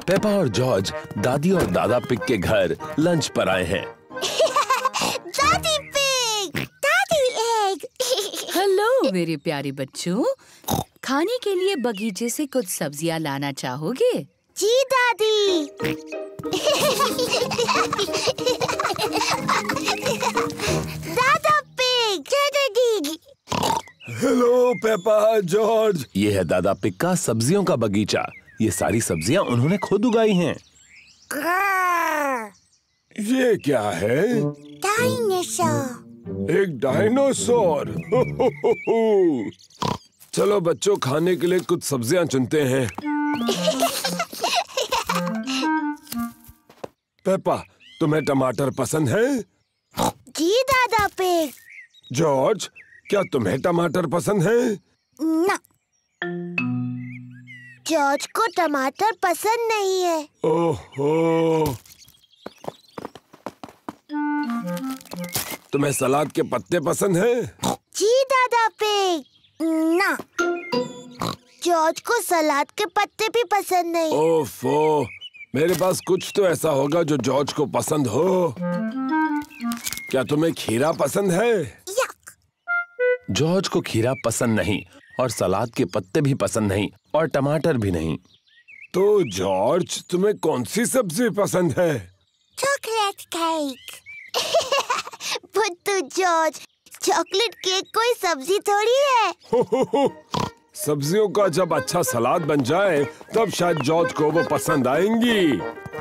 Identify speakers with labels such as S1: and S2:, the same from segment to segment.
S1: Peppa और George दादी और दादा पिग के घर लंच पर आए हैं।
S2: दादी पिग, दादी एग।
S3: हेलो मेरे प्यारे बच्चों, खाने के लिए बगीचे से कुछ सब्जियां लाना चाहोगे?
S2: जी दादी। दादा पिग, दादी।
S1: Hello Peppa, George. ये है दादा पिग का सब्जियों का बगीचा। ये सारी सब्जियां उन्होंने खुद उगाई हैं। ये क्या है?
S2: डायनासोर।
S1: एक डायनासोर। चलो बच्चों, खाने के लिए कुछ सब्जियां चुनते हैं। पेपा, तुम्हें टमाटर पसंद है?
S2: जी दादा पिग।
S1: जॉर्ज, क्या तुम्हें टमाटर पसंद है?
S2: ना, जॉर्ज को टमाटर पसंद नहीं है।
S1: ओहो। तुम्हें सलाद के पत्ते पसंद है?
S2: जी दादा पिग। ना, जॉर्ज को सलाद के पत्ते भी पसंद नहीं।
S1: ओफो, मेरे पास कुछ तो ऐसा होगा जो जॉर्ज को पसंद हो। क्या तुम्हें खीरा पसंद है?
S2: यक।
S1: जॉर्ज को खीरा पसंद नहीं और सलाद के पत्ते भी पसंद नहीं और टमाटर भी नहीं। तो जॉर्ज, तुम्हें कौन सी सब्जी पसंद है?
S2: Chocolate cake. बुद्धू जॉर्ज, चॉकलेट केक कोई सब्जी थोड़ी है।
S1: सब्जियों का जब अच्छा सलाद बन जाए तब शायद जॉर्ज को वो पसंद आएंगी।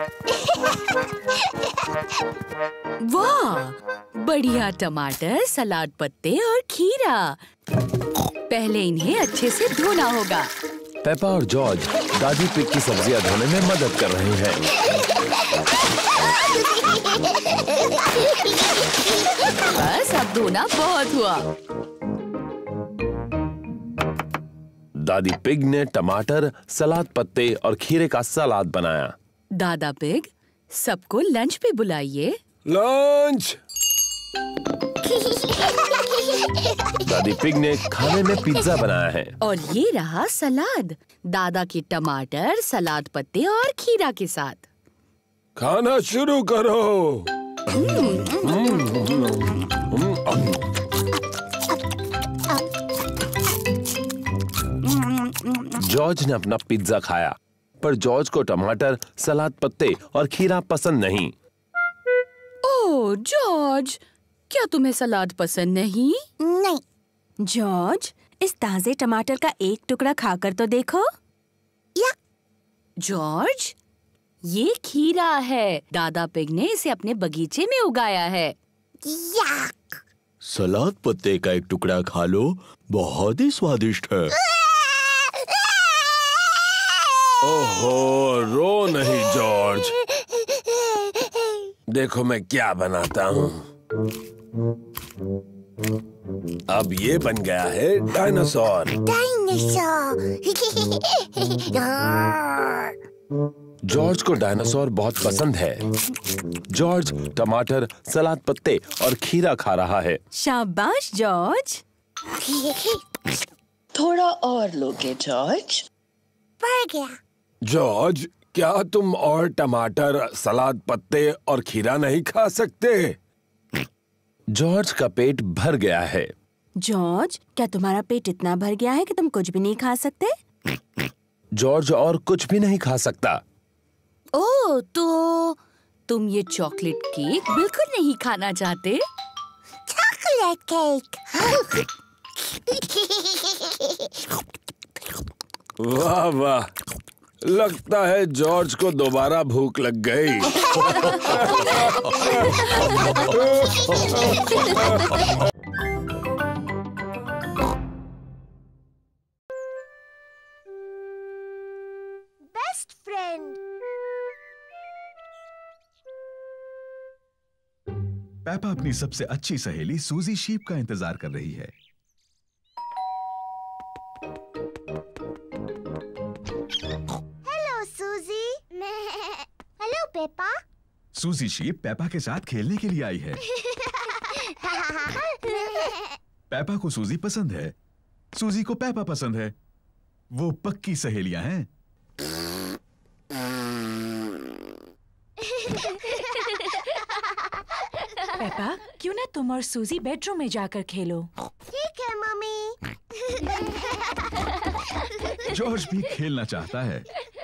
S3: वाह, बढ़िया टमाटर, सलाद पत्ते और खीरा। पहले इन्हें अच्छे से धोना होगा।
S1: पेपा और जॉर्ज दादी पिग की सब्जियां धोने में मदद कर रहे हैं।
S3: बस अब धोना बहुत हुआ।
S1: दादी पिग ने टमाटर, सलाद पत्ते और खीरे का सलाद बनाया।
S3: दादा पिग, सबको लंच पे बुलाइए।
S1: लंच। दादी पिग ने खाने में पिज्जा बनाया है।
S3: और ये रहा सलाद, दादा के टमाटर, सलाद पत्ते और खीरा के साथ।
S1: खाना शुरू करो। जॉर्ज ने अपना पिज्जा खाया, पर जॉर्ज को टमाटर, सलाद पत्ते और खीरा पसंद नहीं।
S3: ओह जॉर्ज, क्या तुम्हें सलाद पसंद नहीं?
S2: नहीं।
S4: जॉर्ज, इस ताजे टमाटर का एक टुकड़ा खाकर तो देखो।
S2: यक।
S3: जॉर्ज, ये खीरा है। दादा पिग ने इसे अपने बगीचे में उगाया है।
S2: यक।
S1: सलाद पत्ते का एक टुकड़ा खा लो, बहुत ही स्वादिष्ट है। ओहो, रो नहीं जॉर्ज। देखो मैं क्या बनाता हूँ। अब ये बन गया है डायनासोर।
S2: डायनासोर।
S1: जॉर्ज को डायनासोर बहुत पसंद है। जॉर्ज टमाटर, सलाद पत्ते और खीरा खा रहा है।
S4: शाबाश जॉर्ज।
S3: थोड़ा और लोगे जॉर्ज?
S2: बढ़ गया।
S1: जॉर्ज, क्या तुम और टमाटर, सलाद पत्ते और खीरा नहीं खा सकते? जॉर्ज का पेट भर गया है।
S4: जॉर्ज, क्या तुम्हारा पेट इतना भर गया है कि तुम कुछ भी नहीं खा सकते?
S1: जॉर्ज और कुछ भी नहीं खा सकता।
S3: ओह, तो तुम ये चॉकलेट केक बिल्कुल नहीं खाना चाहते?
S2: Chocolate cake.
S1: वाह वाह, लगता है जॉर्ज को दोबारा भूख लग गई।
S2: Best friend.
S5: पेपा अपनी सबसे अच्छी सहेली सूजी शीप का इंतजार कर रही है।
S2: Hello Suzy. Hello Peppa.
S5: Suzy Sheep Peppa के साथ खेलने के लिए आई है। पेपा को सूजी पसंद है, सूजी को पेपा पसंद है। वो पक्की सहेलियां हैं।
S4: पेपा, क्यों ना तुम और सूजी बेडरूम में जाकर खेलो?
S2: ठीक है मम्मी।
S5: जॉर्ज भी खेलना चाहता है।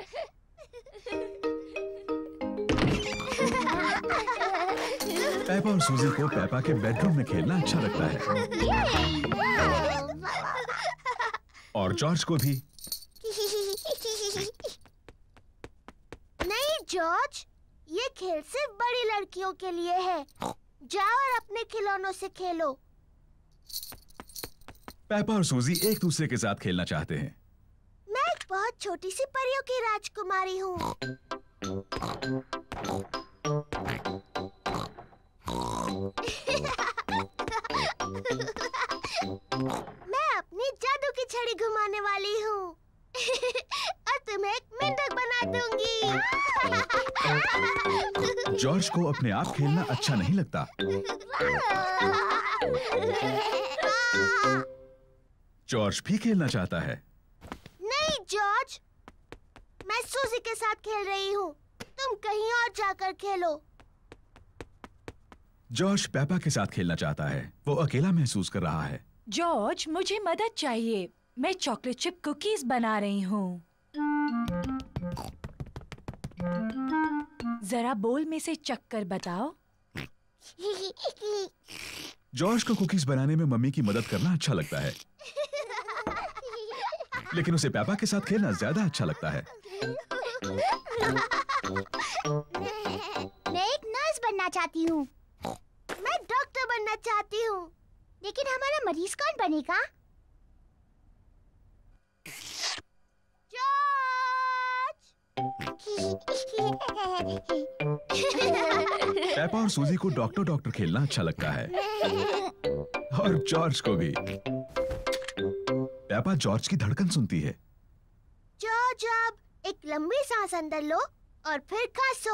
S5: पेपा और सूजी को पेपा के बेडरूम में खेलना अच्छा लगता है और जॉर्ज को भी।
S2: नहीं जॉर्ज, ये खेल सिर्फ बड़ी लड़कियों के लिए है। जाओ और अपने खिलौनों से खेलो।
S5: पेपा और सूजी एक दूसरे के साथ खेलना चाहते हैं।
S2: मैं एक बहुत छोटी सी परियों की राजकुमारी हूँ। मैं अपनी जादू की छड़ी घुमाने वाली हूँ और तुम्हें एक मेंढक बना दूंगी।
S5: जॉर्ज को अपने आप खेलना अच्छा नहीं लगता। जॉर्ज भी खेलना चाहता है।
S2: नहीं जॉर्ज, मैं सूजी के साथ खेल रही हूँ। तुम कहीं और जाकर खेलो।
S5: जॉर्ज पेपा के साथ खेलना चाहता है। वो अकेला महसूस कर रहा है।
S4: जॉर्ज, मुझे मदद चाहिए। मैं चॉकलेट चिप कुकीज बना रही हूँ। जरा बोल में से चक्कर बताओ।
S5: जॉर्ज को कुकीज बनाने में मम्मी की मदद करना अच्छा लगता है, लेकिन उसे पेपा के साथ खेलना ज्यादा अच्छा लगता है।
S2: मैं एक नर्स बनना चाहती हूँ। मैं डॉक्टर बनना चाहती हूँ। लेकिन हमारा मरीज कौन बनेगा?
S5: पेपा और सूजी को डॉक्टर डॉक्टर खेलना अच्छा लगता है और जॉर्ज को भी। पेपा जॉर्ज की धड़कन सुनती है।
S2: जॉर्ज, अब एक लंबी सांस अंदर लो और फिर खांसो।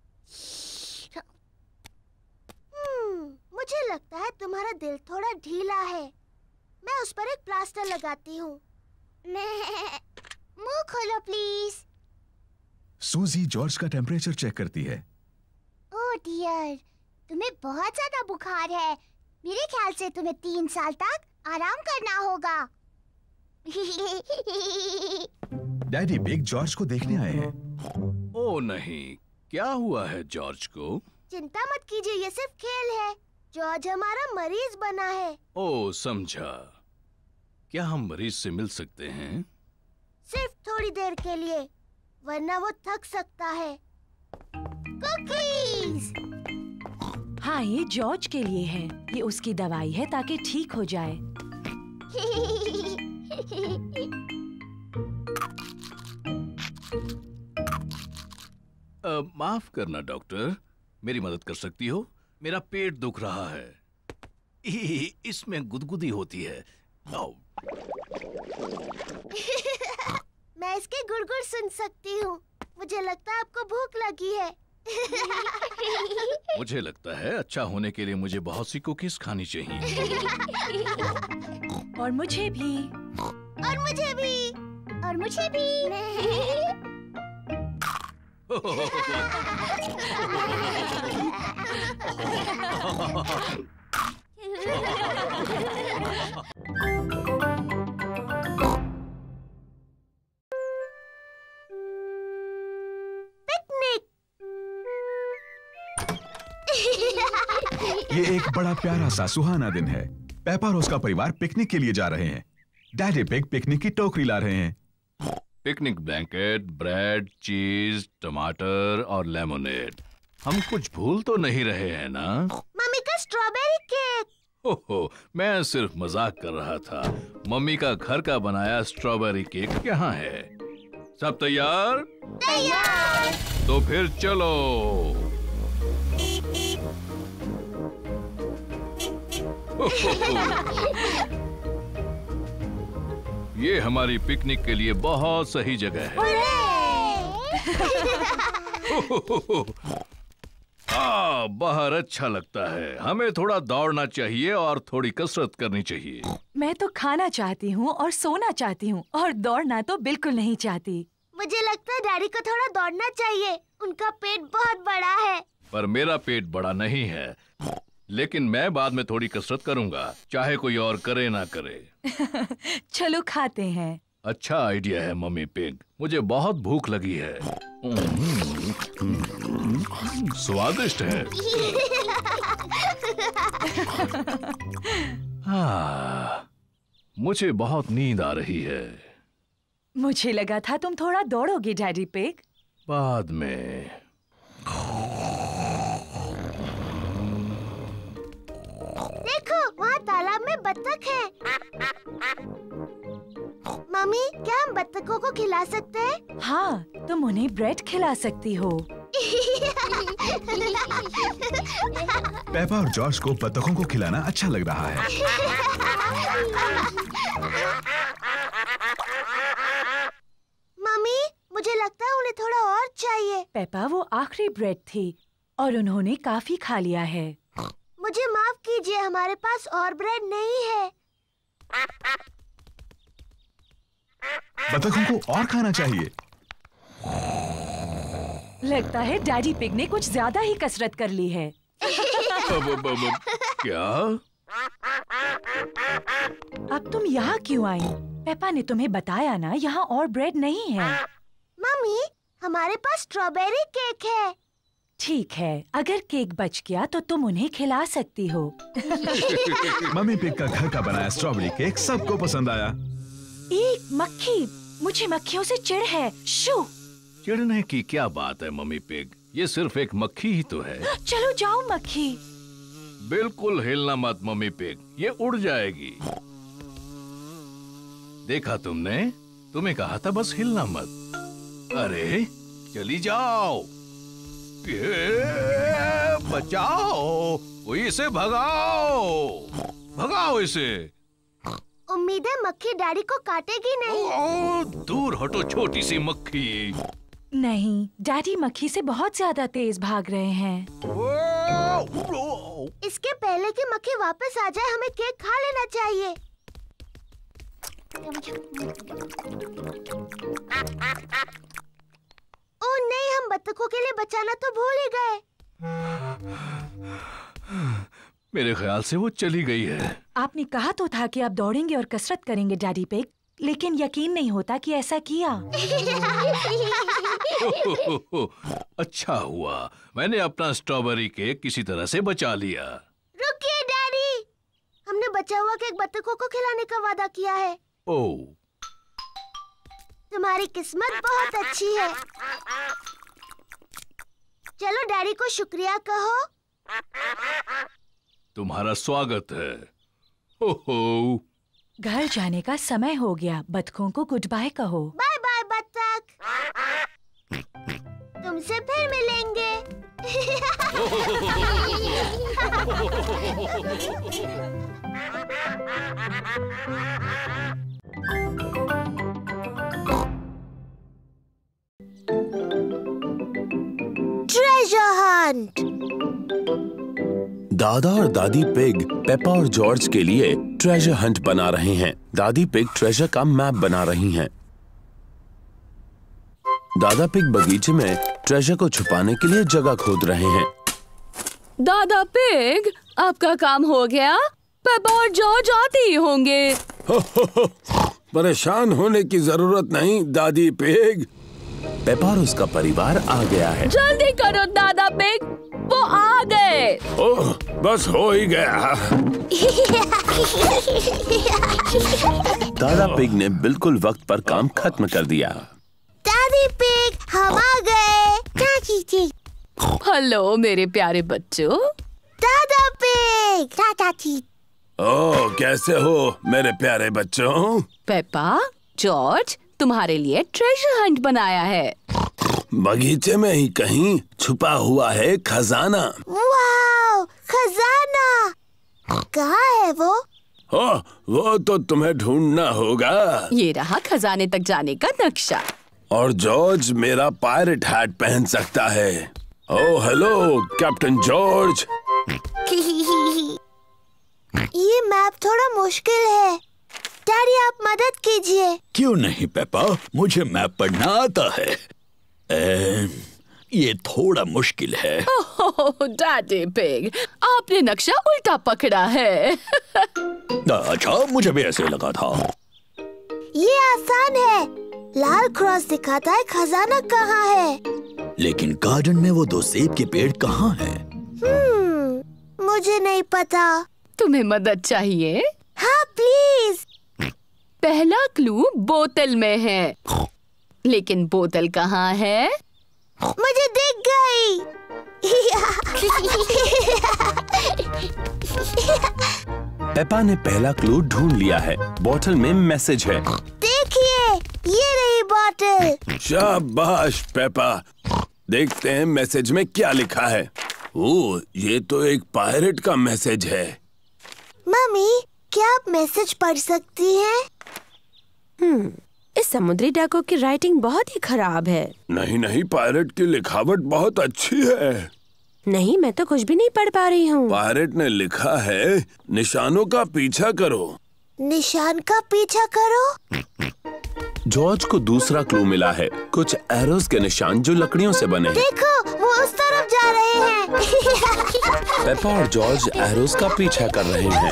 S2: मुझे लगता है तुम्हारा दिल थोड़ा ढीला है। मैं उस पर एक प्लास्टर लगाती हूँ। मुंह खोलो प्लीज।
S5: सूजी जॉर्ज का टेम्परेचर चेक करती है।
S2: ओह डियर, तुम्हें बहुत ज्यादा बुखार है। मेरे ख्याल से तुम्हें 3 साल तक आराम करना होगा।
S5: डैडी बिग जॉर्ज को देखने आए हैं।
S6: ओह नहीं, क्या हुआ है जॉर्ज को?
S2: चिंता मत कीजिए, ये सिर्फ खेल है। जॉर्ज हमारा मरीज बना है।
S6: ओह समझा। क्या हम मरीज से मिल सकते हैं?
S2: सिर्फ थोड़ी देर के लिए, वरना वो थक सकता है। कुकीज!
S4: हाँ, ये जॉर्ज के लिए है। ये उसकी दवाई है ताकि ठीक हो जाए।
S6: माफ करना डॉक्टर, मेरी मदद कर सकती हो? मेरा पेट दुख रहा है। इसमें गुदगुदी होती है।
S2: मैं इसके गुड़गुड़ सुन सकती हूँ। मुझे लगता है आपको भूख लगी है।
S6: मुझे लगता है अच्छा होने के लिए मुझे बहुत सी कुकीज खानी चाहिए।
S4: और मुझे भी।
S2: और मुझे भी। और मुझे भी।
S5: ये एक बड़ा प्यारा सा सुहाना दिन है। पेपा और उसका परिवार पिकनिक के लिए जा रहे हैं। डैडी बिग पिकनिक की टोकरी ला रहे हैं।
S6: पिकनिक ब्लैंकेट, ब्रेड, चीज, टमाटर और लेमोनेड। हम कुछ भूल तो नहीं रहे हैं ना?
S2: मम्मी का स्ट्रॉबेरी केक।
S6: ओहो, मैं सिर्फ मजाक कर रहा था। मम्मी का घर का बनाया स्ट्रॉबेरी केक यहाँ है। सब तैयार?
S2: तैयार।
S6: तो फिर चलो। ये हमारी पिकनिक के लिए बहुत सही जगह है। बाहर अच्छा लगता है। हमें थोड़ा दौड़ना चाहिए और थोड़ी कसरत करनी चाहिए।
S4: मैं तो खाना चाहती हूँ और सोना चाहती हूँ और दौड़ना तो बिल्कुल नहीं चाहती।
S2: मुझे लगता है डैडी को थोड़ा दौड़ना चाहिए। उनका पेट बहुत बड़ा है।
S6: पर मेरा पेट बड़ा नहीं है। लेकिन मैं बाद में थोड़ी कसरत करूंगा, चाहे कोई और करे ना करे।
S4: चलो खाते हैं।
S6: अच्छा आइडिया है मम्मी पिग, मुझे बहुत भूख लगी है। स्वादिष्ट है। मुझे बहुत नींद आ रही है।
S4: मुझे लगा था तुम थोड़ा दौड़ोगे डैडी पिग।
S6: बाद में।
S2: देखो, वहाँ तालाब में बत्तख है। मम्मी, क्या हम बत्तखों को खिला सकते हैं?
S4: हाँ, तुम उन्हें ब्रेड खिला सकती हो।
S5: पेपा और जॉर्ज को बत्तखों को खिलाना अच्छा लग रहा है।
S2: मम्मी, मुझे लगता है उन्हें थोड़ा और चाहिए।
S4: पेपा, वो आखिरी ब्रेड थी और उन्होंने काफी खा लिया है।
S2: मुझे माफ कीजिए, हमारे पास और ब्रेड नहीं है।
S5: बत्तखों को और खाना चाहिए।
S4: लगता है डैडी पिग ने कुछ ज्यादा ही कसरत कर ली है।
S6: क्या?
S4: अब तुम यहाँ क्यों आई? पेपा ने तुम्हें बताया ना, यहाँ और ब्रेड नहीं है।
S2: मम्मी, हमारे पास स्ट्रॉबेरी केक है।
S4: ठीक है, अगर केक बच गया तो तुम उन्हें खिला सकती हो।
S5: मम्मी पिग का घर का बनाया स्ट्रॉबेरी केक सबको पसंद आया।
S4: एक मक्खी, मुझे मक्खियों से चिढ़ है। शू!
S6: चिढ़ने की क्या बात है मम्मी पिग, ये सिर्फ एक मक्खी ही तो है।
S4: चलो जाओ मक्खी।
S6: बिल्कुल हिलना मत मम्मी पिग, ये उड़ जाएगी। देखा तुमने? तुम्हें कहा था बस हिलना मत। अरे चली जाओ। बचाओ, इसे भगाओ, भगाओ इसे।
S2: उम्मीद है मक्खी डैडी को काटेगी नहीं।
S6: दूर हटो छोटी सी मक्खी।
S4: नहीं, डैडी मक्खी से बहुत ज्यादा तेज भाग रहे हैं।
S2: इसके पहले कि मक्खी वापस आ जाए, हमें केक खा लेना चाहिए। ओह नहीं, हम बत्तखों के लिए बचाना तो भूल ही गए।
S6: मेरे ख्याल से वो चली गई है।
S4: आपने कहा तो था कि आप दौड़ेंगे और कसरत करेंगे डैडी पिग, लेकिन यकीन नहीं होता कि ऐसा किया।
S6: अच्छा हुआ मैंने अपना स्ट्रॉबेरी केक किसी तरह से बचा लिया।
S2: रुकिए डैडी, हमने बचा हुआ केक बत्तखों को खिलाने का वादा किया है।
S6: ओह,
S2: तुम्हारी किस्मत बहुत अच्छी है। चलो डैडी को शुक्रिया कहो।
S6: तुम्हारा स्वागत है। हो हो।
S4: घर जाने का समय हो गया, बत्तखों को गुड बाय कहो।
S2: बाय बाय बत्तख, तुमसे फिर मिलेंगे। Treasure hunt.
S1: दादा और दादी पिग पेपा और जॉर्ज के लिए ट्रेजर हंट बना रहे हैं। दादी पिग ट्रेजर का मैप बना रही हैं। दादा पिग बगीचे में ट्रेजर को छुपाने के लिए जगह खोद रहे हैं।
S3: दादा पिग, आपका काम हो गया? पेपा और जॉर्ज आते ही होंगे।
S1: परेशान होने की जरूरत नहीं दादी पिग, पेपा और उसका परिवार आ गया है।
S3: जल्दी करो दादा पिग, वो आ गए।
S1: ओह, बस हो ही गया। दादा पिग ने बिल्कुल वक्त पर काम खत्म कर दिया।
S2: दादी पिग, हम आ गए। चाची।
S3: हेलो मेरे प्यारे बच्चों।
S2: दादा पिग, चाची।
S1: ओह, कैसे हो मेरे प्यारे बच्चों?
S3: पेपा, जॉर्ज, तुम्हारे लिए ट्रेजर हंट बनाया है।
S1: बगीचे में ही कहीं छुपा हुआ है खजाना।
S2: वाव, खजाना। कहाँ है वो?
S1: ओह, वो तो तुम्हें ढूंढना होगा।
S3: ये रहा खजाने तक जाने का नक्शा।
S1: और जॉर्ज मेरा पायरेट हैट पहन सकता है। Oh hello captain George.
S2: ये मैप थोड़ा मुश्किल है, डैडी आप मदद कीजिए।
S7: क्यों नहीं पेपा, मुझे मैप पढ़ना आता है। ये थोड़ा मुश्किल है।
S3: ओहो, ओह डैडी पिग, आपने नक्शा उल्टा पकड़ा है।
S7: अच्छा, मुझे भी ऐसे लगा था।
S2: ये आसान है, लाल क्रॉस दिखाता है खजाना कहाँ है।
S7: लेकिन गार्डन में वो 2 सेब के पेड़ कहाँ हैं?
S2: मुझे नहीं पता।
S3: तुम्हें मदद चाहिए?
S2: हाँ प्लीज।
S3: पहला क्लू बोतल में है, लेकिन बोतल कहाँ है?
S2: मुझे दिख गई।
S1: पेपा ने पहला क्लू ढूंढ लिया है। बोतल में मैसेज है।
S2: देखिए, ये रही बोतल।
S1: शाबाश पेपा। देखते हैं मैसेज में क्या लिखा है। ओह, ये तो एक पायरेट का मैसेज है।
S2: मम्मी, क्या आप मैसेज पढ़ सकती हैं?
S8: इस समुद्री डाकू की राइटिंग बहुत ही खराब है।
S1: नहीं नहीं, पायरेट की लिखावट बहुत अच्छी है।
S8: नहीं, मैं तो कुछ भी नहीं पढ़ पा रही हूँ।
S1: पायरेट ने लिखा है, निशानों का पीछा करो।
S2: निशान का पीछा करो?
S1: जॉर्ज को दूसरा क्लू मिला है, कुछ एरोस के निशान जो लकड़ियों से बने हैं।
S2: देखो, वो उस तरफ जा रहे हैं।
S1: पेपा और जॉर्ज एरोस का पीछा कर रहे हैं।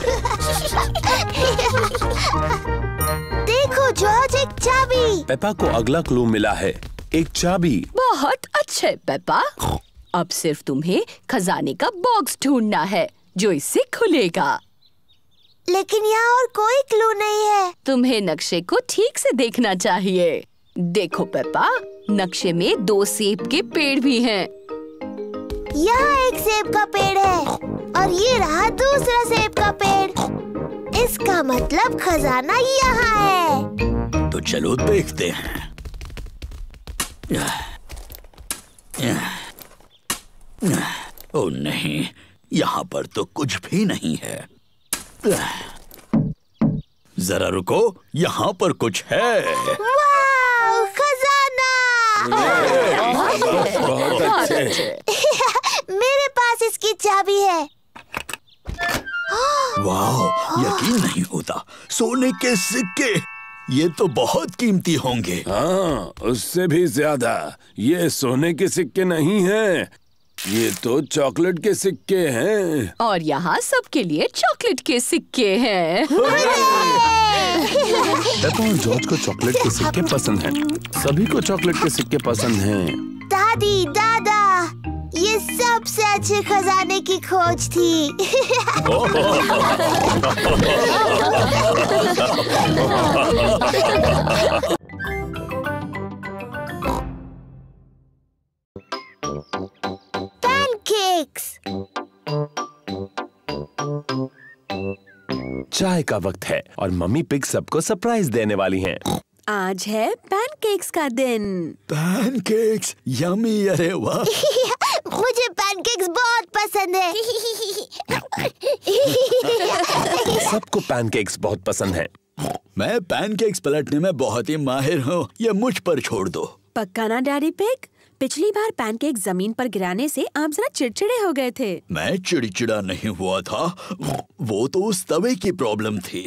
S2: देखो जॉर्ज, एक चाबी।
S1: पेपा को अगला क्लू मिला है, एक चाबी।
S3: बहुत अच्छे पेपा। अब सिर्फ तुम्हें खजाने का बॉक्स ढूंढना है जो इससे खुलेगा।
S2: लेकिन यहाँ और कोई क्लू नहीं है।
S3: तुम्हें नक्शे को ठीक से देखना चाहिए। देखो पेपा, नक्शे में 2 सेब के पेड़ भी हैं।
S2: यहाँ एक सेब का पेड़ है और ये रहा दूसरा सेब का पेड़। इसका मतलब खजाना यहाँ है।
S7: तो चलो देखते हैं। ओह नहीं, यहाँ पर तो कुछ भी नहीं है। जरा रुको, यहाँ पर कुछ है।
S2: वाह, खजाना!
S1: बहुत अच्छे।
S2: मेरे पास इसकी चाबी है।
S7: वाह, यकीन नहीं होता, सोने के सिक्के। ये तो बहुत कीमती होंगे।
S1: हाँ, उससे भी ज्यादा। ये सोने के सिक्के नहीं हैं, ये तो चॉकलेट के सिक्के हैं।
S3: और यहाँ सबके लिए चॉकलेट के सिक्के हैं।
S1: पेपा और जॉर्ज को चॉकलेट के सिक्के पसंद हैं। सभी को चॉकलेट के सिक्के पसंद हैं।
S2: दादी, दादा, ये सबसे अच्छे खजाने की खोज थी। पैनकेक्स।
S1: चाय का वक्त है और मम्मी पिग सबको सरप्राइज देने वाली हैं।
S8: आज है पैनकेक्स का दिन।
S7: Pancakes, yummy. अरे वाह।
S2: मुझे पैनकेक्स बहुत पसंद है।
S1: सबको पैनकेक्स बहुत पसंद हैं।
S7: मैं पैनकेक्स पलटने में बहुत ही माहिर हूँ, ये मुझ पर छोड़ दो।
S8: पक्का ना डैडी पिग? पिछली बार पैनकेक जमीन पर गिराने से आप जरा चिड़चिड़े हो गए थे।
S7: मैं चिड़चिड़ा नहीं हुआ था, वो तो उस तवे की प्रॉब्लम थी।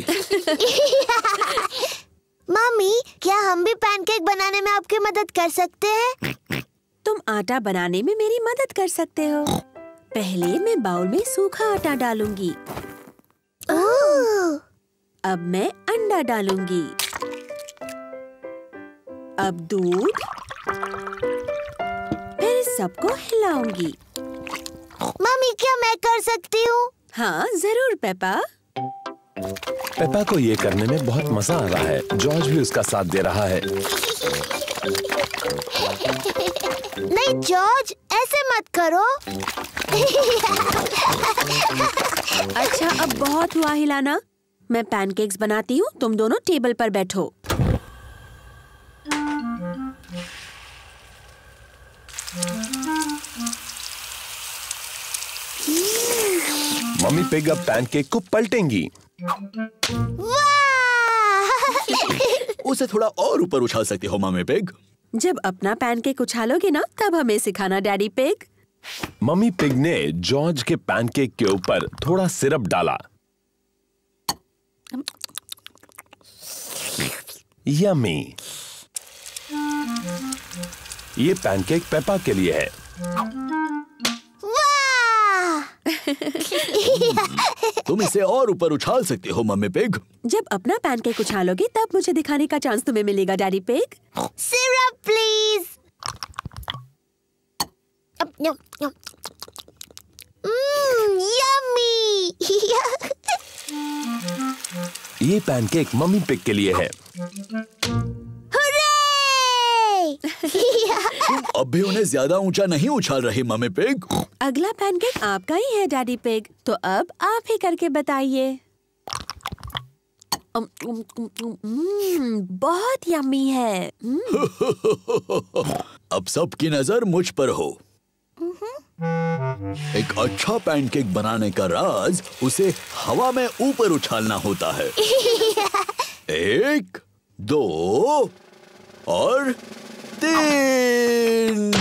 S2: मम्मी, क्या हम भी पैनकेक बनाने में आपकी मदद कर सकते हैं?
S8: तुम आटा बनाने में मेरी मदद कर सकते हो। पहले मैं बाउल में सूखा आटा डालूंगी।
S2: ओह!
S8: अब मैं अंडा डालूंगी। अब दूध, फिर सबको हिलाऊंगी।
S2: मम्मी, क्या मैं कर सकती हूँ?
S8: हाँ जरूर पेपा।
S1: पेपा को ये करने में बहुत मजा आ रहा है। जॉर्ज भी उसका साथ दे रहा है।
S2: नहीं जॉर्ज, ऐसे मत करो।
S8: अच्छा, अब बहुत हुआ हिलाना। मैं पैनकेक्स बनाती हूँ, तुम दोनों टेबल पर बैठो।
S1: मम्मी पिग अब पैनकेक को पलटेंगी।
S7: उसे थोड़ा और ऊपर उछाल सकते हो मम्मी पिग।
S8: जब अपना पैनकेक उछालोगे ना, तब हमें सिखाना डैडी पिग।
S1: मम्मी पिग ने जॉर्ज के पैनकेक के ऊपर थोड़ा सिरप डाला। यम्मी। ये पैनकेक पेपा के लिए है।
S7: तुम इसे और ऊपर उछाल सकती हो मम्मी पिग।
S8: जब अपना पैनकेक उछालोगे तब मुझे दिखाने का चांस तुम्हें मिलेगा Daddy Pig.
S2: Syrup please. Yummy.
S1: ये पैनकेक मम्मी पिग के लिए है।
S7: अब भी उन्हें ज्यादा ऊंचा नहीं उछाल रही मम्मी पिग।
S8: अगला पैनकेक आपका ही है डैडी पिग, तो अब आप ही करके बताइए। बहुत यम्मी है।
S7: अब सबकी नजर मुझ पर हो। एक अच्छा पैनकेक बनाने का राज उसे हवा में ऊपर उछालना होता है। 1, 2 और 3।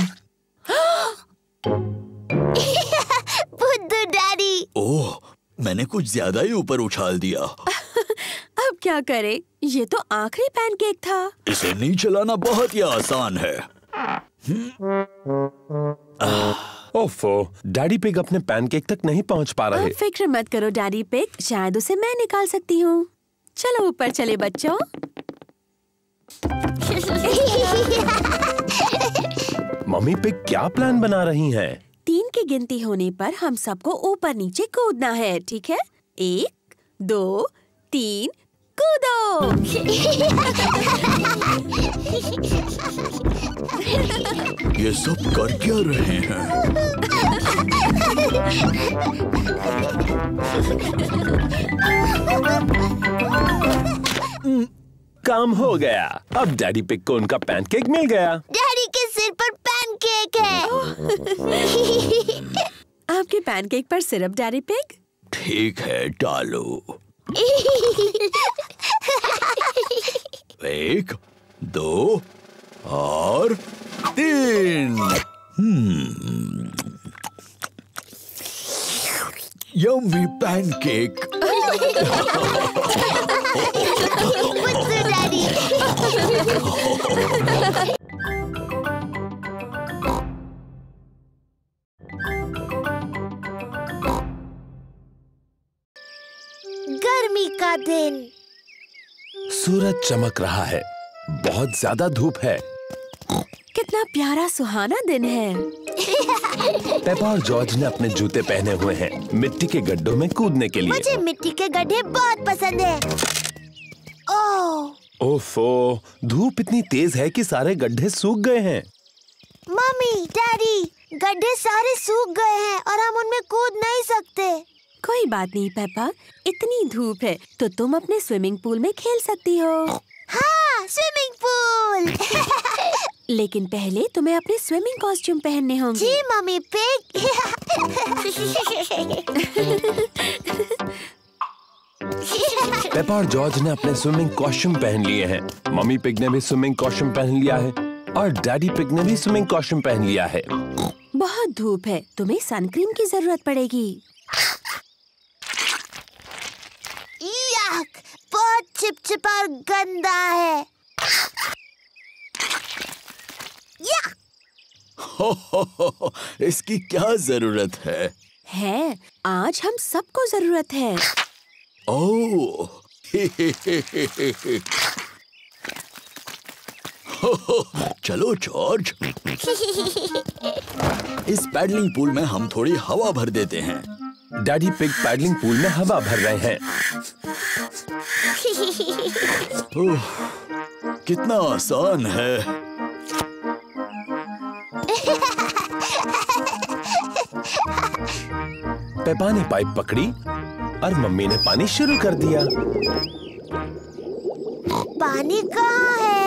S2: बुद्धू डैडी।
S7: ओह, मैंने कुछ ज्यादा ही ऊपर उछाल दिया।
S8: अब क्या करें? ये तो आखिरी पैनकेक था।
S7: इसे नीचे लाना बहुत ही आसान है।
S1: ओफो, डैडी पिग अपने पैनकेक तक नहीं पहुंच पा रहे।
S8: फिक्र मत करो डैडी पिग, शायद उसे मैं निकाल सकती हूँ। चलो ऊपर चले बच्चों।
S1: मम्मी पिग क्या प्लान बना रही हैं?
S8: 3 की गिनती होने पर हम सबको ऊपर नीचे कूदना है, ठीक है? 1, 2, 3, कूदो।
S7: ये सब कर क्या रहे हैं?
S1: काम हो गया। अब डैडी पिग को उनका पैनकेक मिल गया।
S2: डैडी के सिर पर पैनकेक है।
S8: आपके पैनकेक पर सिरप डैडी पिग?
S7: ठीक है, डालो। 1, 2 और 3। Yummy pancake.
S2: बुद्धू डैडी। गर्मी का दिन।
S1: सूरज चमक रहा है। बहुत ज्यादा धूप है।
S8: कितना प्यारा सुहाना दिन है।
S1: पेपा और जॉर्ज ने अपने जूते पहने हुए हैं मिट्टी के गड्ढों में कूदने के लिए।
S2: मुझे मिट्टी के गड्ढे बहुत पसंद है। ओह,
S1: ओफो, धूप इतनी तेज है कि सारे गड्ढे सूख गए हैं।
S2: मम्मी डैडी, गड्ढे सारे सूख गए हैं और हम उनमें कूद नहीं सकते।
S8: कोई बात नहीं पेपा, इतनी धूप है तो तुम अपने स्विमिंग पूल में खेल सकती हो।
S2: हाँ, स्विमिंग पूल।
S8: लेकिन पहले तुम्हें अपने स्विमिंग कॉस्ट्यूम पहनने होंगे।
S2: जी मम्मी पिग।
S1: पेपा और जॉर्ज ने अपने स्विमिंग कॉस्ट्यूम पहन लिए हैं। मम्मी पिग ने भी स्विमिंग कॉस्ट्यूम पहन लिया है और डैडी पिग ने भी स्विमिंग कॉस्ट्यूम पहन लिया है।
S8: बहुत धूप है, तुम्हें सनक्रीम की जरूरत पड़ेगी।
S2: याक, बहुत चिपचिपा और गंदा है। याक।
S7: इसकी क्या जरूरत है?
S8: आज हम सबको जरूरत है।
S7: ओह, चलो जॉर्ज, इस पैडलिंग पूल में हम थोड़ी हवा भर देते हैं।
S1: डैडी पिग पैडलिंग पूल में हवा भर रहे हैं।
S7: ओह, कितना आसान है।
S1: पेपा ने पाइप पकड़ी और मम्मी ने पानी शुरू कर दिया।
S2: पानी कहाँ है?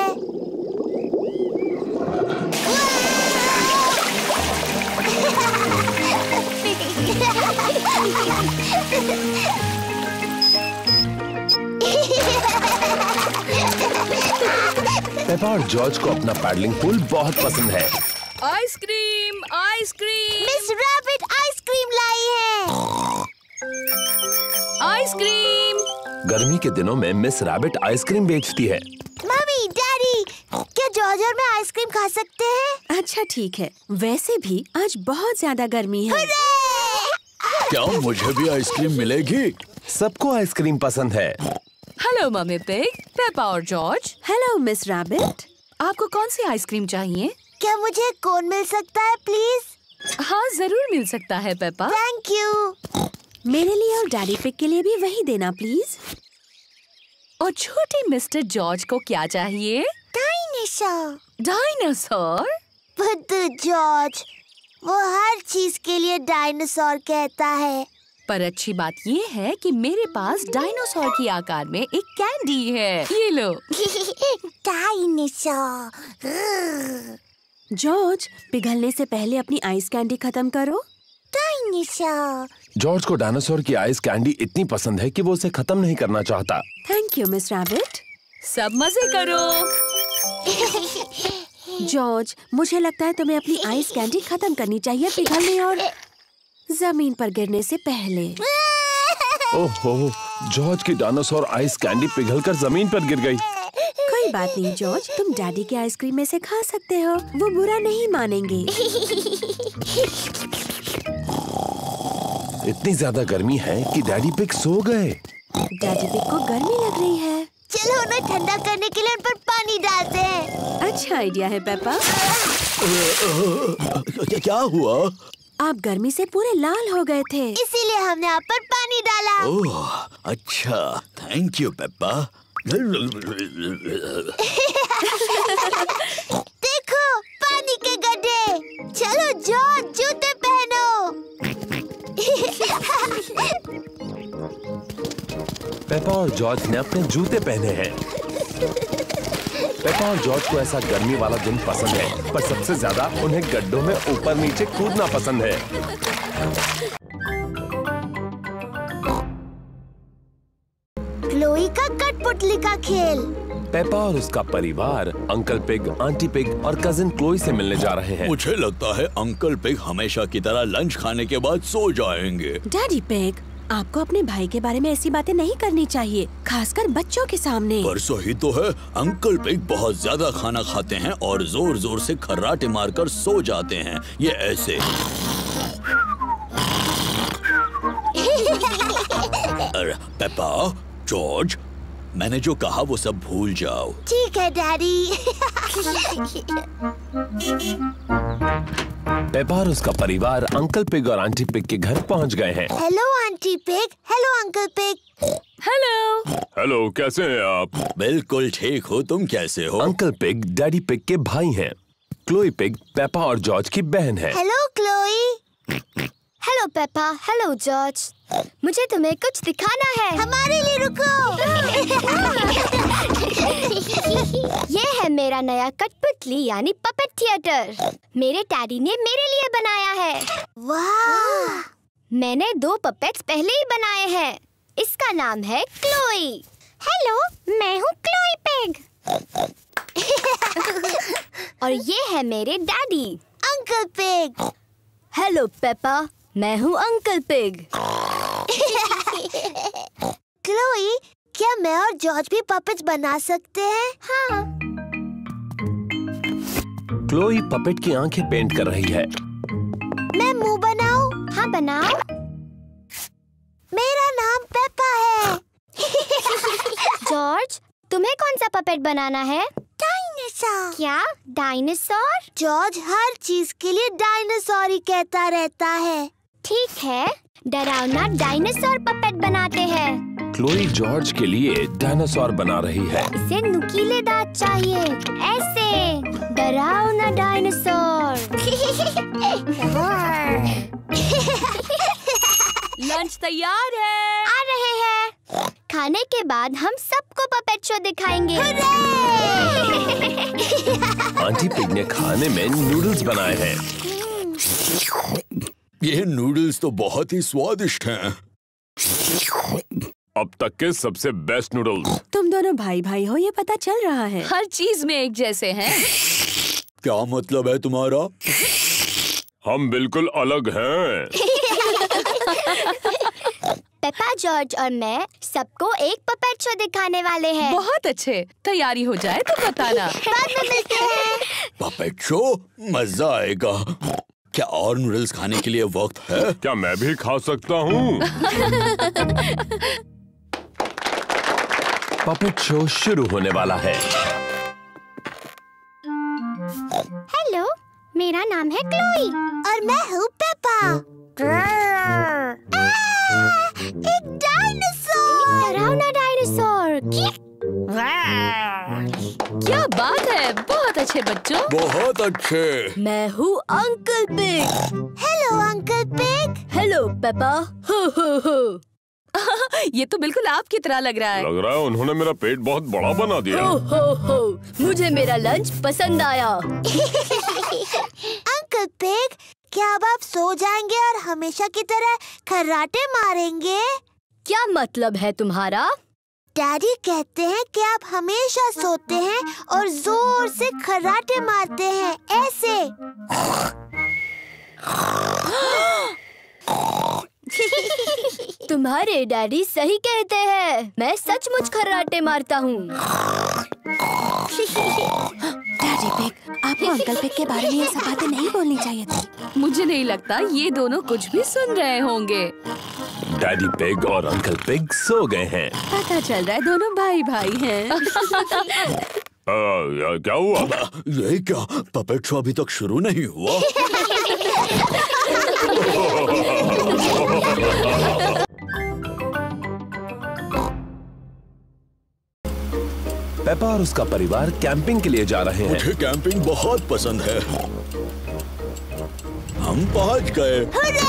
S1: पेपा और जॉर्ज को अपना पैडलिंग पूल बहुत पसंद है।
S3: Ice cream, ice cream,
S2: Miss Rabbit ice cream लाई है।
S3: आइसक्रीम।
S1: गर्मी के दिनों में मिस रैबिट आइसक्रीम बेचती है।
S2: मम्मी डैडी, क्या जॉर्ज और मैं आइसक्रीम खा सकते हैं?
S8: अच्छा ठीक है, वैसे भी आज बहुत ज्यादा गर्मी है।
S7: क्या मुझे भी आइसक्रीम मिलेगी?
S1: सबको आइसक्रीम पसंद है।
S3: हेलो मम्मी पिग, पेपा और जॉर्ज।
S8: Hello Miss Rabbit.
S3: आपको कौन सी आइसक्रीम चाहिए?
S2: क्या मुझे कोन मिल सकता है प्लीज?
S3: हाँ जरूर मिल सकता है पेपा।
S2: Thank you.
S8: मेरे लिए और डैडी पिग के लिए भी वही देना प्लीज।
S3: और छोटे मिस्टर जॉर्ज को क्या चाहिए?
S2: डायनासोर।
S3: डायनासोर?
S2: बुद्धू जॉर्ज, वो हर चीज के लिए डायनासोर कहता है।
S3: पर अच्छी बात ये है कि मेरे पास डायनासोर की आकार में एक कैंडी है। ये लो।
S2: डायनासोर।
S8: जॉर्ज, पिघलने से पहले अपनी आइस कैंडी खत्म करो।
S2: डायनासोर।
S1: जॉर्ज को डायनासोर की आइस कैंडी इतनी पसंद है कि वो उसे खत्म नहीं करना चाहता।
S8: Thank you Miss Rabbit.
S3: सब मजे करो।
S8: जॉर्ज, मुझे लगता है तुम्हें अपनी आइस कैंडी खत्म करनी चाहिए पिघलने और जमीन पर गिरने से पहले।
S1: ओहो, जॉर्ज की डायनासोर आइस कैंडी पिघलकर जमीन पर गिर गई।
S8: कोई बात नहीं जॉर्ज, तुम डैडी के आइसक्रीम में से खा सकते हो, वो बुरा नहीं मानेंगे।
S1: इतनी ज्यादा गर्मी है कि डैडी पिग सो गए।
S8: डैडी पिग को गर्मी लग रही है।
S2: चलो उन्हें ठंडा करने के लिए उन पर पानी डालते हैं।
S8: अच्छा आइडिया है पेपा।
S7: क्या हुआ?
S8: आप गर्मी से पूरे लाल हो गए थे,
S2: इसीलिए हमने आप पर पानी डाला।
S7: ओह, अच्छा, थैंक यू पेप्पा।
S2: देखो पानी के गड्ढे। चलो जॉर्ज, जूते पहनो।
S1: पेपा और जॉर्ज ने अपने जूते पहने हैं। पेपा और जॉर्ज को ऐसा गर्मी वाला दिन पसंद है, पर सबसे ज्यादा उन्हें गड्ढों में ऊपर नीचे कूदना पसंद है।
S2: क्लोई का कठपुतली का खेल।
S1: पेपा और उसका परिवार अंकल पिग, आंटी पिग और कजिन क्लोई से मिलने जा रहे हैं।
S7: मुझे लगता है अंकल पिग हमेशा की तरह लंच खाने के बाद सो जाएंगे।
S8: डैडी पिग, आपको अपने भाई के बारे में ऐसी बातें नहीं करनी चाहिए, खासकर बच्चों के सामने।
S7: पर सही तो है, अंकल पिग बहुत ज्यादा खाना खाते हैं और जोर जोर से खर्राटे मारकर सो जाते हैं। ये ऐसे। अरे पेपा, जॉर्ज, मैंने जो कहा वो सब भूल जाओ।
S2: ठीक है डैडी।
S1: पेपा और उसका परिवार अंकल पिग और आंटी पिग के घर पहुंच गए हैं।
S2: Hello Auntie Pig. Hello Uncle Pig.
S3: Hello.
S1: Hello, कैसे हैं आप?
S7: बिल्कुल ठीक हो, तुम कैसे हो?
S1: अंकल पिग डैडी पिग के भाई हैं। क्लोई पिग पेपा और जॉर्ज की बहन है।
S2: Hello Chloe.
S9: Hello Peppa. Hello George. मुझे तुम्हें कुछ दिखाना है।
S2: हमारे लिए रुको।
S9: ये है मेरा नया कठपुतली यानी पपेट थिएटर। मेरे डैडी ने मेरे लिए बनाया है।
S2: वाह!
S9: मैंने 2 पपेट्स पहले ही बनाए हैं। इसका नाम है क्लोई। हेलो, मैं हूँ क्लोई पिग। और ये है मेरे Daddy
S2: Uncle Pig.
S9: Hello Peppa, मैं हूँ अंकल पिग।
S2: क्लोई, क्या मैं और जॉर्ज भी पपेट्स बना सकते हैं?
S9: हाँ।
S1: क्लोई पपेट की आंखें पेंट कर रही है।
S2: मैं मुंह बनाऊं?
S9: हाँ बनाओ।
S2: मेरा नाम पेपा है।
S9: जॉर्ज, तुम्हें कौन सा पपेट बनाना है?
S2: डायनासोर।
S9: क्या डायनासोर?
S2: जॉर्ज हर चीज के लिए डायनासोर ही कहता रहता है।
S9: ठीक है, डरावना डायनासोर पपेट बनाते हैं।
S1: क्लोई जॉर्ज के लिए डायनासोर बना रही है।
S9: इसे नुकीले दांत चाहिए, ऐसे डरावना डायनासोर।
S3: लंच तैयार है।
S9: आ रहे हैं। खाने के बाद हम सबको पपेट शो दिखाएंगे।
S1: आंटी पिग ने खाने में नूडल्स बनाए हैं।
S7: ये नूडल्स तो बहुत ही स्वादिष्ट हैं।
S1: अब तक के सबसे बेस्ट नूडल्स।
S8: तुम दोनों भाई भाई हो, ये पता चल रहा है।
S3: हर चीज में एक जैसे हैं।
S7: क्या मतलब है तुम्हारा?
S1: हम बिल्कुल अलग हैं।
S9: पेपा, जॉर्ज और मैं सबको एक पपेट शो दिखाने वाले हैं।
S3: बहुत अच्छे, तैयारी हो जाए तो बताना।
S9: बाद में मिलते हैं।
S7: Puppet show? मजा आएगा। क्या और नूडल्स खाने के लिए वक्त है?
S1: क्या मैं भी खा सकता हूँ? पपेट शो शुरू होने वाला है।
S9: हेलो, मेरा नाम है क्लोई
S2: और मैं हूँ पेपा। एक डायनासोर।
S9: डरावना डायनासोर।
S3: क्या बात है, बहुत अच्छे बच्चों।
S7: बहुत अच्छे।
S8: मैं हूँ Uncle Pig.
S2: Hello Uncle Pig.
S8: Hello Peppa. हो हो हो।
S3: ये तो बिल्कुल आपकी तरह लग रहा है।
S1: लग रहा है उन्होंने मेरा पेट बहुत बड़ा बना दिया।
S8: हो हो हो। मुझे मेरा लंच पसंद आया।
S2: अंकल पिग, क्या अब आप सो जाएंगे और हमेशा की तरह खर्राटे मारेंगे?
S8: क्या मतलब है तुम्हारा?
S2: डैडी कहते हैं कि आप हमेशा सोते हैं और जोर से खर्राटे मारते हैं, ऐसे।
S8: तुम्हारे डैडी सही कहते हैं। मैं सचमुच खर्राटे मारता हूँ। डैडी पिग, आपको अंकल पिग के बारे में ये सब बातें नहीं बोलनी चाहिए थी।
S3: मुझे नहीं लगता ये दोनों कुछ भी सुन रहे होंगे।
S1: डैडी पिग और अंकल पिग सो गए हैं।
S3: पता चल रहा है दोनों भाई भाई हैं।
S1: क्या हुआ?
S7: ये क्या? पपेट शो अभी तक शुरू नहीं हुआ।
S1: पेपा और उसका परिवार कैंपिंग के लिए जा रहे हैं।
S7: मुझे कैंपिंग बहुत पसंद है। हम पहुंच गए।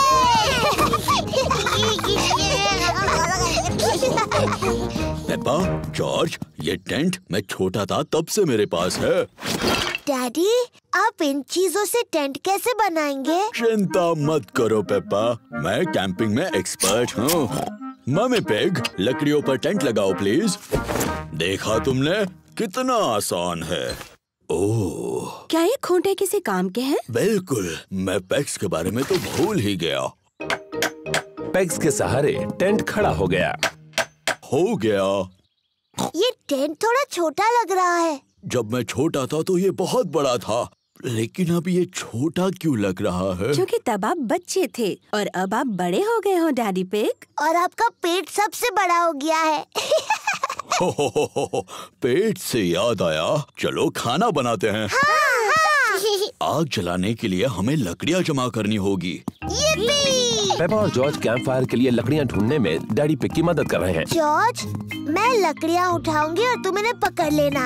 S7: पेपा, जॉर्ज, ये टेंट मैं छोटा था तब से मेरे पास है।
S2: डैडी, आप इन चीजों से टेंट कैसे बनाएंगे?
S7: चिंता मत करो पेपा, मैं कैंपिंग में एक्सपर्ट हूँ। मम्मी पिग, लकड़ियों पर टेंट लगाओ प्लीज। देखा तुमने, कितना आसान है। ओह,
S8: क्या ये खूंटे किसी काम के हैं?
S7: बिल्कुल, मैं पेग्स के बारे में तो भूल ही गया।
S1: पेग्स के सहारे टेंट खड़ा हो गया।
S7: हो गया।
S2: ये टेंट थोड़ा छोटा लग रहा है।
S7: जब मैं छोटा था तो ये बहुत बड़ा था, लेकिन अब ये छोटा क्यों लग रहा है?
S8: क्योंकि तब आप बच्चे थे और अब आप बड़े हो गए हो डैडी पिग।
S2: और आपका पेट सबसे बड़ा हो गया है।
S7: हो, पेट से याद आया, चलो खाना बनाते हैं।
S2: हाँ।
S7: आग जलाने के लिए हमें लकड़ियाँ जमा करनी होगी।
S1: पेपा और जॉर्ज कैंप फायर के लिए लकड़ियाँ ढूंढने में डैडी पिग की मदद कर रहे हैं।
S2: जॉर्ज, मैं लकड़ियाँ उठाऊंगी और तुम इन्हें पकड़ लेना।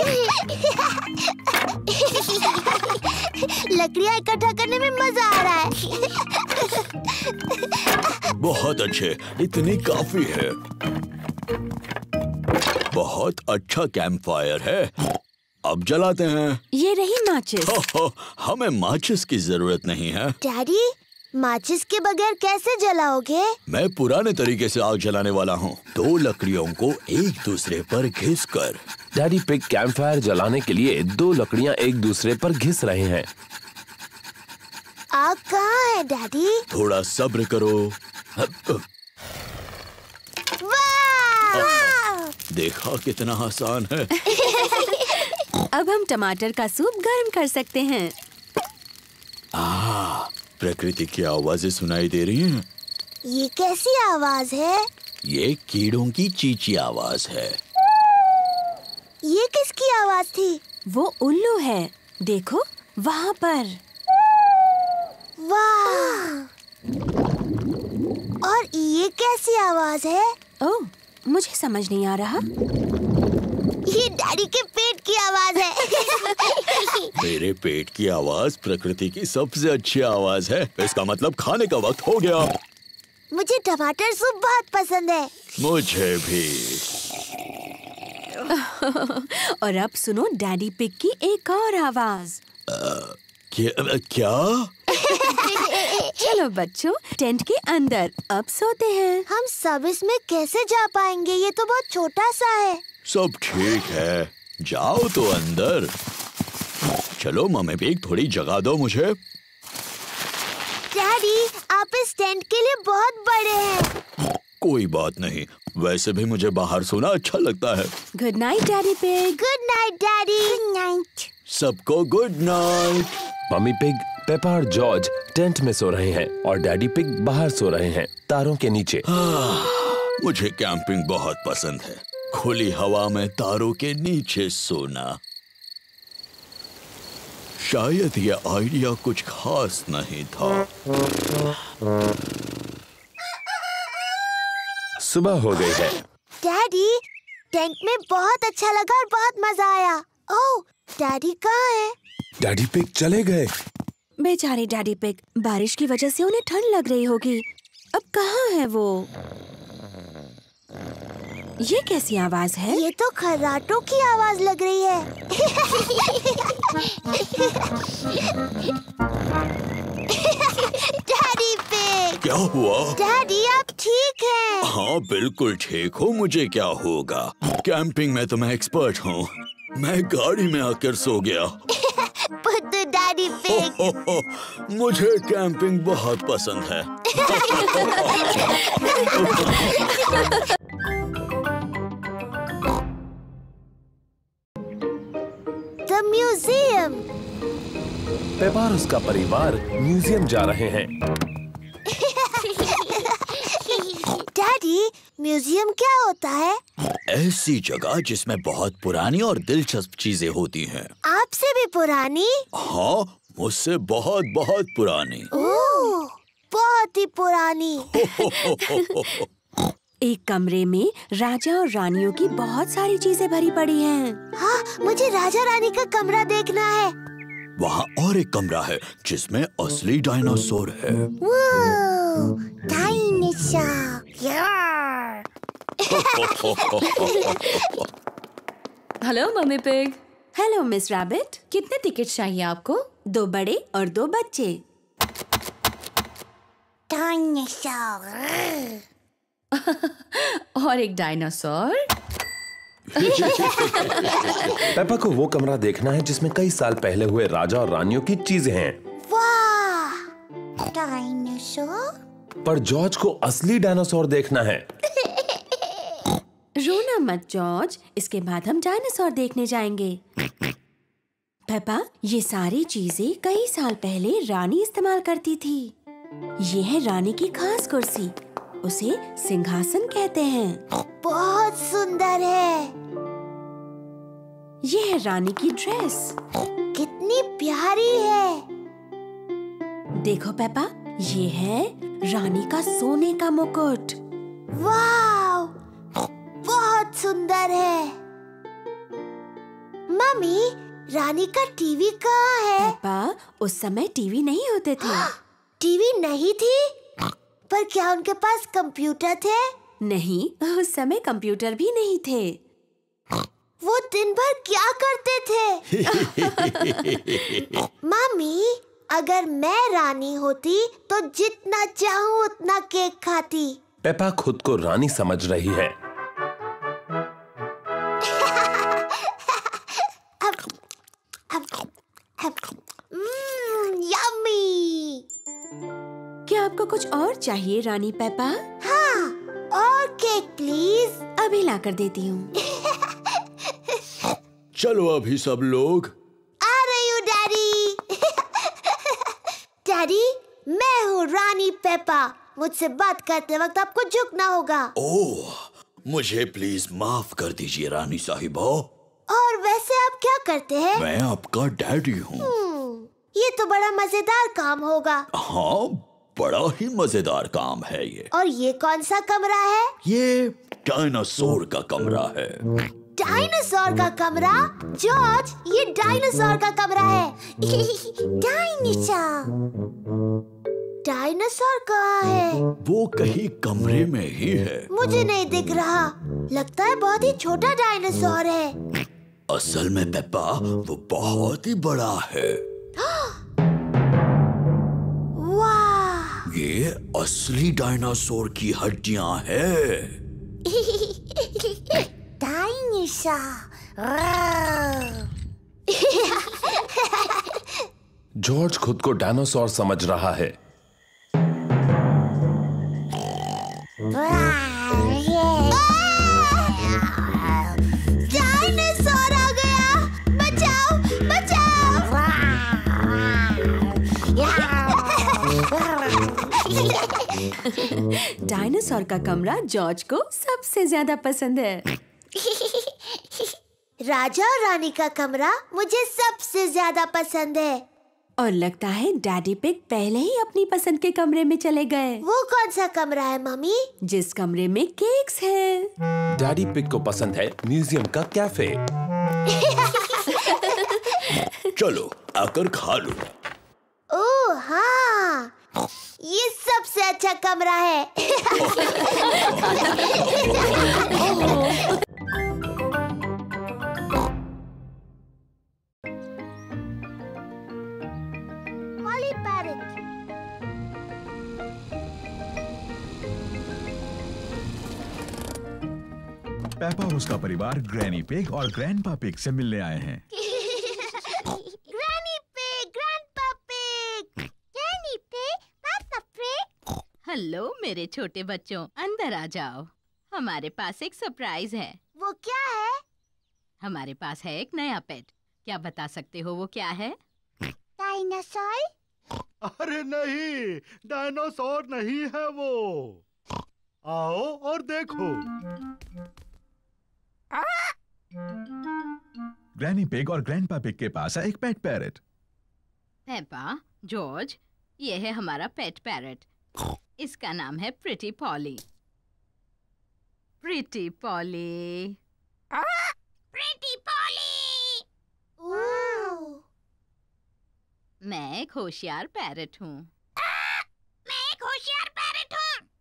S2: लकड़ियाँ इकट्ठा करने में मजा आ रहा है।
S7: बहुत अच्छे, इतनी काफी है। बहुत अच्छा कैंप फायर है। अब जलाते हैं।
S8: ये रही माचिस।
S7: हमें माचिस की जरूरत नहीं है।
S2: डैडी, माचिस के बगैर कैसे जलाओगे?
S7: मैं पुराने तरीके से आग जलाने वाला हूँ। 2 लकड़ियों को एक दूसरे पर घिसकर।
S1: डैडी पिग कैंप फायर जलाने के लिए 2 लकड़ियाँ एक दूसरे पर घिस रहे हैं।
S2: आग कहाँ है डैडी?
S7: थोड़ा सब्र करो।
S2: वाह!
S7: देखा कितना आसान है।
S8: अब हम टमाटर का सूप गर्म कर सकते हैं।
S7: प्रकृति की आवाजें सुनाई दे रही हैं।
S2: ये कैसी आवाज है?
S7: ये कीड़ों की चींची आवाज है।
S2: ये किसकी आवाज थी?
S8: वो उल्लू है, देखो वहाँ पर।
S2: वाह! और ये कैसी आवाज है?
S8: ओह, मुझे समझ नहीं आ रहा।
S2: ये डैडी के पेट की आवाज है।
S7: मेरे पेट की आवाज प्रकृति की सबसे अच्छी आवाज है। इसका मतलब खाने का वक्त हो गया।
S2: मुझे टमाटर सूप बहुत पसंद है।
S7: मुझे भी।
S8: और अब सुनो डैडी पिग की एक और आवाज।
S7: क्या?
S8: चलो बच्चों, टेंट के अंदर अब सोते हैं।
S2: हम सब इसमें कैसे जा पाएंगे? ये तो बहुत छोटा सा है।
S7: सब ठीक है, जाओ तो अंदर। चलो मम्मी पिग, थोड़ी जगह दो मुझे।
S2: डैडी, आप इस टेंट के लिए बहुत बड़े हैं।
S7: कोई बात नहीं, वैसे भी मुझे बाहर सोना अच्छा लगता है।
S8: Good night Daddy Pig.
S2: Good night daddy. Good night.
S7: सबको good night.
S1: Mummy pig, Peppa और जॉर्ज टेंट में सो रहे हैं और डैडी पिग बाहर सो रहे हैं, तारों के नीचे।
S7: मुझे कैंपिंग बहुत पसंद है, खुली हवा में तारों के नीचे सोना। शायद ये आइडिया कुछ खास नहीं था।
S1: सुबह हो गई है।
S2: डैडी, टेंट में बहुत अच्छा लगा और बहुत मजा आया। ओह, डैडी कहाँ है?
S1: डैडी पिग चले गए।
S8: बेचारे डैडी पिग, बारिश की वजह से उन्हें ठंड लग रही होगी। अब कहाँ है वो? ये कैसी आवाज है?
S2: ये तो खर्राटों की आवाज लग रही है। Daddy Pig.
S7: क्या हुआ?
S2: डैडी, आप ठीक हैं?
S7: हाँ बिल्कुल ठीक हूँ, मुझे क्या होगा? कैंपिंग में तो मैं एक्सपर्ट हूँ। मैं गाड़ी में आकर सो गया।
S2: बुद्धू डैडी पिग।
S7: मुझे कैंपिंग बहुत पसंद है।
S2: The museum.
S1: पेपा और उसका परिवार म्यूजियम जा रहे हैं।
S2: डैडी, म्यूजियम क्या होता है?
S7: ऐसी जगह जिसमें बहुत पुरानी और दिलचस्प चीजें होती हैं।
S2: आपसे भी पुरानी?
S7: हाँ, मुझसे बहुत बहुत पुरानी।
S2: ओह, बहुत ही पुरानी।
S8: एक कमरे में राजा और रानियों की बहुत सारी चीजें भरी पड़ी हैं।
S2: हाँ, मुझे राजा रानी का कमरा देखना है।
S7: वहाँ और एक कमरा है जिसमें असली डायनासोर है।
S2: Dinosaur.
S3: Hello Mummy Pig.
S8: Hello Miss Rabbit.
S3: कितने टिकट चाहिए आपको?
S8: 2 बड़े और 2 बच्चे।
S2: डायनासोर।
S3: और एक डायनासोर।
S1: पेपा को वो कमरा देखना है जिसमें कई साल पहले हुए राजा और रानियों की चीजें हैं।
S2: वाह, डायनासोर।
S1: पर जॉर्ज को असली डायनासोर देखना है।
S8: रोना मत जॉर्ज, इसके बाद हम डायनासोर देखने जाएंगे। पेपा, ये सारी चीजें कई साल पहले रानी इस्तेमाल करती थी। ये है रानी की खास कुर्सी, उसे सिंहासन कहते हैं।
S2: बहुत सुंदर है।
S8: ये है रानी की ड्रेस।
S2: कितनी प्यारी है।
S8: देखो पेपा, ये है रानी का सोने का मुकुट।
S2: वाव, बहुत सुंदर है। मम्मी, रानी का टीवी कहाँ है?
S8: पेपा, उस समय टीवी नहीं होते थे।
S2: टीवी नहीं थी? पर क्या उनके पास कंप्यूटर थे?
S8: नहीं, उस समय कंप्यूटर भी नहीं थे।
S2: वो दिन भर क्या करते थे? मम्मी, अगर मैं रानी होती तो जितना चाहूँ उतना केक खाती।
S1: पेपा खुद को रानी समझ रही है।
S2: यम्मी।
S8: क्या आपको कुछ और चाहिए रानी पेपा?
S2: हाँ, और केक प्लीज।
S8: अभी ला कर देती हूँ।
S7: चलो अभी सब लोग।
S2: आ रही हूँ डैडी। डैडी, मैं हूँ रानी पेपा। मुझसे बात करते वक्त आपको झुकना होगा।
S7: ओह, मुझे प्लीज माफ कर दीजिए रानी साहिबा।
S2: और वैसे आप क्या करते हैं?
S7: मैं आपका डैडी हूँ।
S2: ये तो बड़ा मजेदार काम होगा।
S7: हाँ, बड़ा ही मजेदार काम है ये।
S2: और ये कौन सा कमरा है?
S7: ये डायनासोर का कमरा है।
S2: डायनासोर का कमरा? जॉर्ज, ये डायनासोर का कमरा है। डायनासोर। डायनासोर कहाँ है?
S7: वो कहीं कमरे में ही है।
S2: मुझे नहीं दिख रहा। लगता है बहुत ही छोटा डायनासोर है।
S7: असल में पेप्पा, वो बहुत ही बड़ा है।
S2: वाह!
S7: ये असली डायनासोर की हड्डियां हैं।
S1: जॉर्ज खुद को डायनासोर समझ रहा है।
S2: डायनासोर आ गया! बचाओ, बचाओ!
S8: डायनासोर का कमरा जॉर्ज को सबसे ज्यादा पसंद है।
S2: राजा और रानी का कमरा मुझे सबसे ज्यादा पसंद है।
S8: और लगता है डैडी पिग पहले ही अपनी पसंद के कमरे में चले गए।
S2: वो कौन सा कमरा है मम्मी?
S8: जिस कमरे में केक्स है।
S1: डैडी पिग को पसंद है म्यूजियम का कैफे।
S7: चलो आकर खा लो।
S2: ओह हाँ, ये सबसे अच्छा कमरा है। Poly parrot.
S5: पेपा और उसका परिवार ग्रैनी पिग और ग्रैंडपा पिग से मिलने आए हैं।
S3: हेलो मेरे छोटे बच्चों, अंदर आ जाओ। हमारे पास एक सरप्राइज है।
S2: वो क्या है?
S3: हमारे पास है एक नया पेट। क्या बता सकते हो वो क्या है?
S2: डायनासोर?
S10: अरे नहीं, डायनासोर नहीं है वो। आओ और देखो।
S5: ग्रैनी पिग और ग्रैंडपा पिग के पास है एक पेट पैरट।
S3: पेपा, जॉर्ज, ये है हमारा पेट पैरट। इसका नाम है Pretty Polly. Pretty Polly.
S9: Pretty Polly.
S3: मैं एक होशियार पैरट हूँ।
S9: मैं एक होशियार पैरट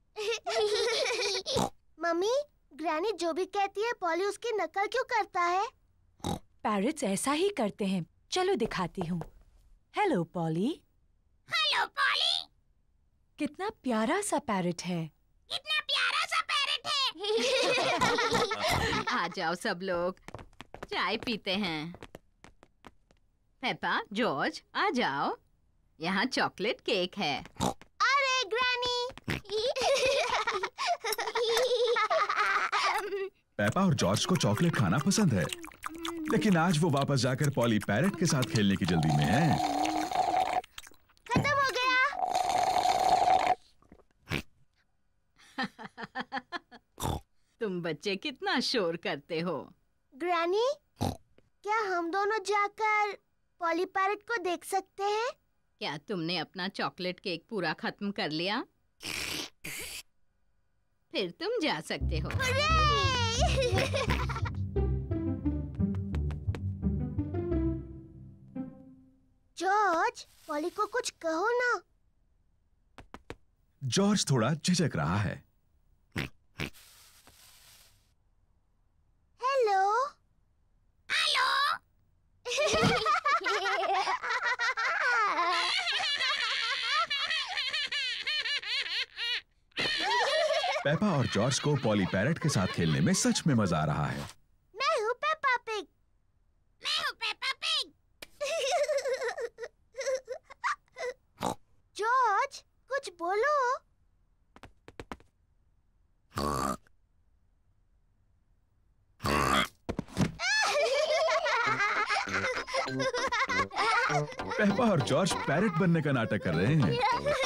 S9: हूँ।
S2: मम्मी, ग्रैनी जो भी कहती है पॉली उसकी नकल क्यों करता है?
S4: पैरट्स ऐसा ही करते हैं। चलो दिखाती हूँ। Hello Polly.
S9: Hello Polly.
S4: कितना प्यारा सा पैरट है।
S9: कितना प्यारा सा पैरट है।
S3: आ जाओ सब लोग, चाय पीते हैं। पेपा, जॉर्ज, आ जाओ। यहाँ चॉकलेट केक है।
S2: अरे ग्रैनी।
S5: पेपा और जॉर्ज को चॉकलेट खाना पसंद है, लेकिन आज वो वापस जाकर पॉली पैरट के साथ खेलने की जल्दी में है।
S2: खत्म हो गया।
S3: तुम बच्चे कितना शोर करते हो।
S2: ग्रैनी, क्या हम दोनों जाकर पॉली पैरट को देख सकते हैं?
S3: क्या तुमने अपना चॉकलेट केक पूरा खत्म कर लिया? फिर तुम जा सकते हो।
S2: जॉर्ज, पॉली को कुछ कहो ना।
S5: जॉर्ज थोड़ा झिझक रहा है।
S2: हेलो।
S9: हेलो।
S5: पेपा और जॉर्ज को पॉली पैरट के साथ खेलने में सच में मजा आ रहा है।
S2: मैं हूँ पेपा पिग।
S9: मैं हूँ पेपा पिग।
S2: जॉर्ज, कुछ बोलो।
S5: पेपा और जॉर्ज पैरट बनने का नाटक कर रहे हैं।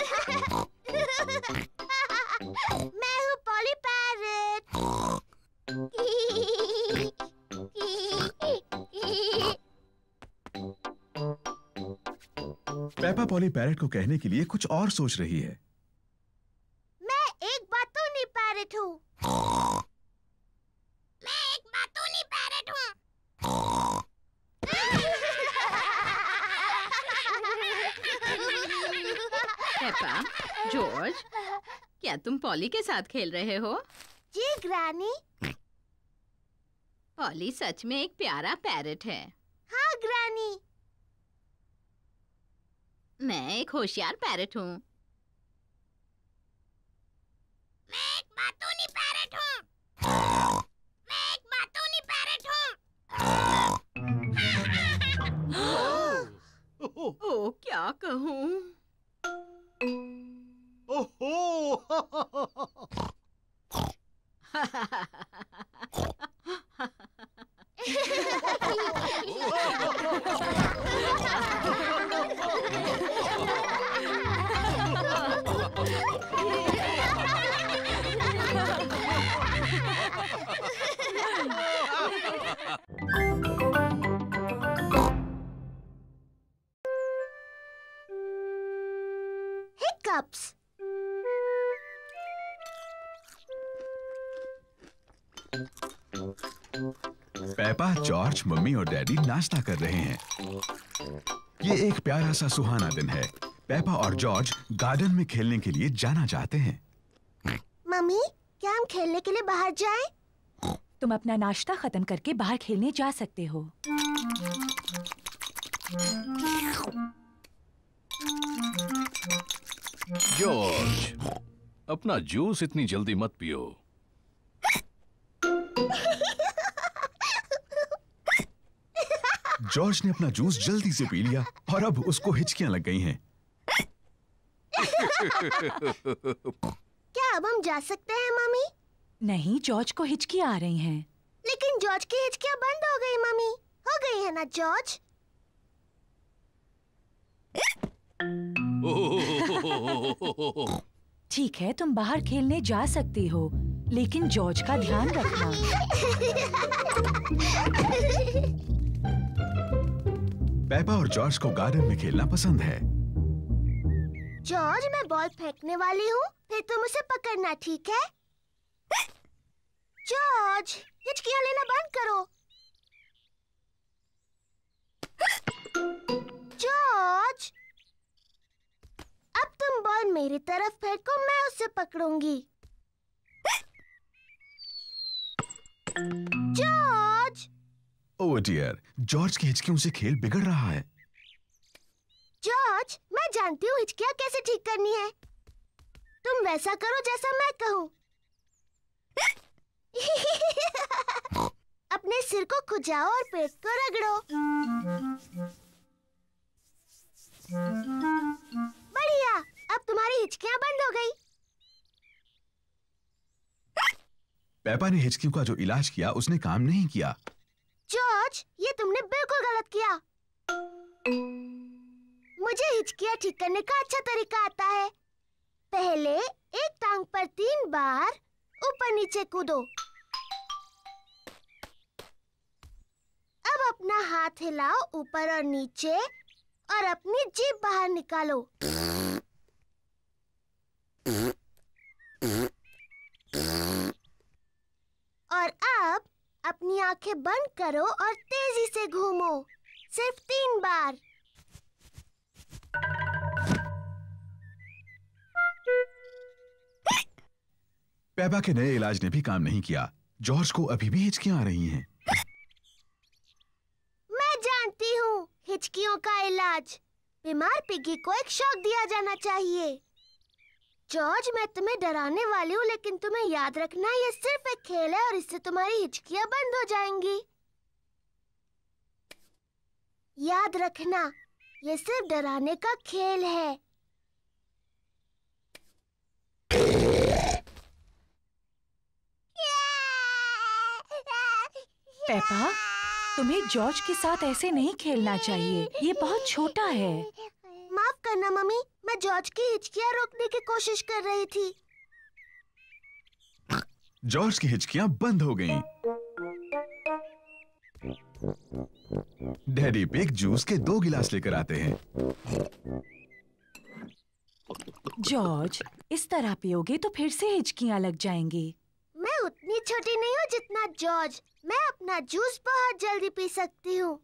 S2: मैं हूँ Polly parrot.
S5: Peppa Polly parrot को कहने के लिए कुछ और सोच रही है।
S2: मैं एक बातूनी पैरट हूँ।
S9: मैं एक बातूनी पैरट हूँ।
S3: पेपा, जॉर्ज, क्या तुम पॉली के साथ खेल रहे हो?
S2: जी ग्रैनी।
S3: पॉली सच में एक प्यारा पैरट है।
S2: हाँ ग्रैनी।
S3: मैं एक होशियार पैरट हूँ।
S9: मैं एक बातूनी पैरट हूँ। मैं एक बातूनी पैरट हूँ।
S3: ओ, क्या कहूँ?
S10: ओहो।
S2: पप्स।
S5: पेपा, जॉर्ज, मम्मी और डैडी नाश्ता कर रहे हैं। ये एक प्यारा सा सुहाना दिन है। पेपा और जॉर्ज गार्डन में खेलने के लिए जाना चाहते हैं।
S2: मम्मी, क्या हम खेलने के लिए बाहर जाएं?
S4: तुम अपना नाश्ता खत्म करके बाहर खेलने जा सकते हो।
S6: जॉर्ज, अपना जूस इतनी जल्दी मत पियो।
S5: जॉर्ज ने अपना जूस जल्दी से पी लिया और अब उसको हिचकियां लग गई हैं।
S2: क्या अब हम जा सकते हैं मम्मी?
S4: नहीं, जॉर्ज को हिचकियां आ रही हैं।
S2: लेकिन जॉर्ज की हिचकियां बंद हो गई मम्मी। हो गई है ना जॉर्ज?
S4: ठीक है, तुम बाहर खेलने जा सकती हो, लेकिन जॉर्ज का ध्यान रखना।
S5: पेपा और जॉर्ज को गार्डन में खेलना पसंद है।
S2: जॉर्ज, मैं बॉल फेंकने वाली हूँ, फिर तुम उसे पकड़ना, ठीक है? जॉर्ज, हिचकियां लेना बंद करो। जॉर्ज, अब तुम बॉल मेरी तरफ फेंको, मैं उसे पकड़ूंगी। जॉर्ज!
S5: ओह डियर, जॉर्ज की हिचकियों से खेल बिगड़ रहा है।
S2: जॉर्ज, मैं जानती हूँ हिचकियां कैसे ठीक करनी है। तुम वैसा करो जैसा मैं कहूँ। अपने सिर को खुजाओ और पेट को रगड़ो। बढ़िया, अब तुम्हारी हिचकियां बंद हो गई।
S5: पेपा ने हिचकियों का जो इलाज किया उसने काम नहीं किया।
S2: जॉर्ज, ये तुमने बिल्कुल गलत किया। मुझे हिचकियां ठीक करने का अच्छा तरीका आता है। पहले एक टांग पर 3 बार ऊपर नीचे कूदो। अब अपना हाथ हिलाओ ऊपर और नीचे और अपनी जीभ बाहर निकालो। और अब अपनी आंखें बंद करो और तेजी से घूमो, सिर्फ 3 बार।
S5: पेपा के नए इलाज ने भी काम नहीं किया। जॉर्ज को अभी भी हिचकियां आ रही हैं।
S2: मैं जानती हूँ हिचकियों का इलाज। बीमार पिगी को एक शॉक दिया जाना चाहिए। जॉर्ज, मैं तुम्हें डराने वाली हूँ, लेकिन तुम्हें याद रखना ये सिर्फ एक खेल है और इससे तुम्हारी हिचकियां बंद हो जाएंगी। याद रखना, ये सिर्फ डराने का खेल है।
S4: पेपा, तुम्हें जॉर्ज के साथ ऐसे नहीं खेलना चाहिए। ये बहुत छोटा है।
S2: माफ करना मम्मी, मैं जॉर्ज की हिचकियां रोकने की कोशिश कर रही थी।
S5: जॉर्ज की हिचकियां बंद हो गईं। डैडी पिग जूस के 2 गिलास लेकर आते हैं।
S4: जॉर्ज, इस तरह पियोगे तो फिर से हिचकियां लग जाएंगी।
S2: मैं उतनी छोटी नहीं हूँ जितना जॉर्ज। मैं अपना जूस बहुत जल्दी पी सकती हूँ।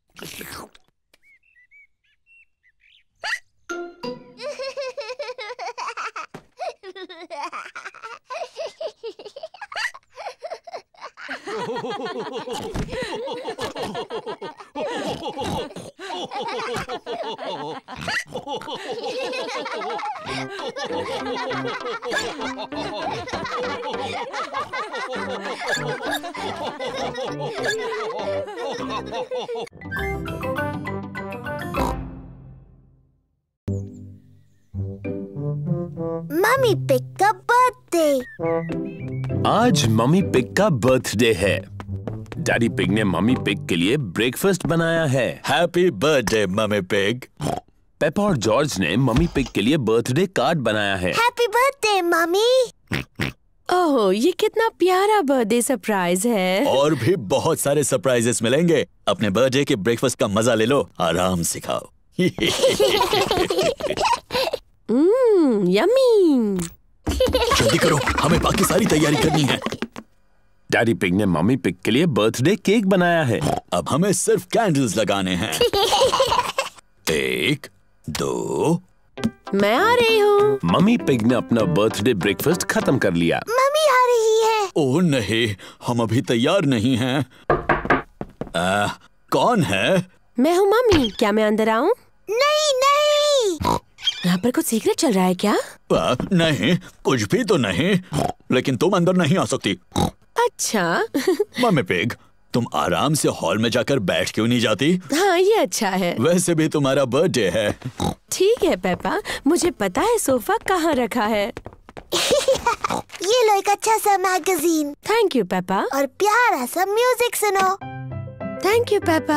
S2: मम्मी पिग का बर्थडे।
S1: आज मम्मी पिग का बर्थडे है। डैडी पिग ने मम्मी पिग के लिए ब्रेकफास्ट बनाया है।
S7: Happy birthday mummy pig.
S1: Peppa और जॉर्ज ने मम्मी पिग के लिए बर्थडे कार्ड बनाया है।
S2: Happy birthday mummy.
S8: ओह, ये कितना प्यारा बर्थडे सरप्राइज है।
S7: और भी बहुत सारे सरप्राइजेस मिलेंगे। अपने बर्थडे के ब्रेकफास्ट का मजा ले लो, आराम से खाओ।
S8: यम्मी।
S7: जल्दी करो, हमें बाकी सारी तैयारी करनी है।
S1: डैडी पिग ने मम्मी पिग के लिए बर्थडे केक बनाया है।
S7: अब हमें सिर्फ कैंडल्स लगाने हैं। 1, 2।
S8: मैं आ रही हूँ।
S1: मम्मी पिग ने अपना बर्थडे ब्रेकफास्ट खत्म कर लिया।
S2: मम्मी आ रही है।
S7: ओह नहीं, हम अभी तैयार नहीं हैं। कौन है?
S8: मैं हूँ मम्मी। क्या मैं अंदर आऊँ?
S2: नहीं नहीं।
S8: यहाँ पर कुछ सीक्रेट चल रहा है क्या?
S7: नहीं, कुछ भी तो नहीं, लेकिन तुम अंदर नहीं आ सकती।
S8: अच्छा।
S7: मम्मी पिग, तुम आराम से हॉल में जाकर बैठ क्यों नहीं जाती?
S8: हाँ, ये अच्छा है।
S7: वैसे भी तुम्हारा बर्थडे है।
S8: ठीक है पेपा, मुझे पता है सोफा कहाँ रखा है।
S2: ये लो एक अच्छा सा मैगजीन।
S8: Thank you Peppa.
S2: और प्यारा सा म्यूजिक सुनो।
S8: Thank you Peppa.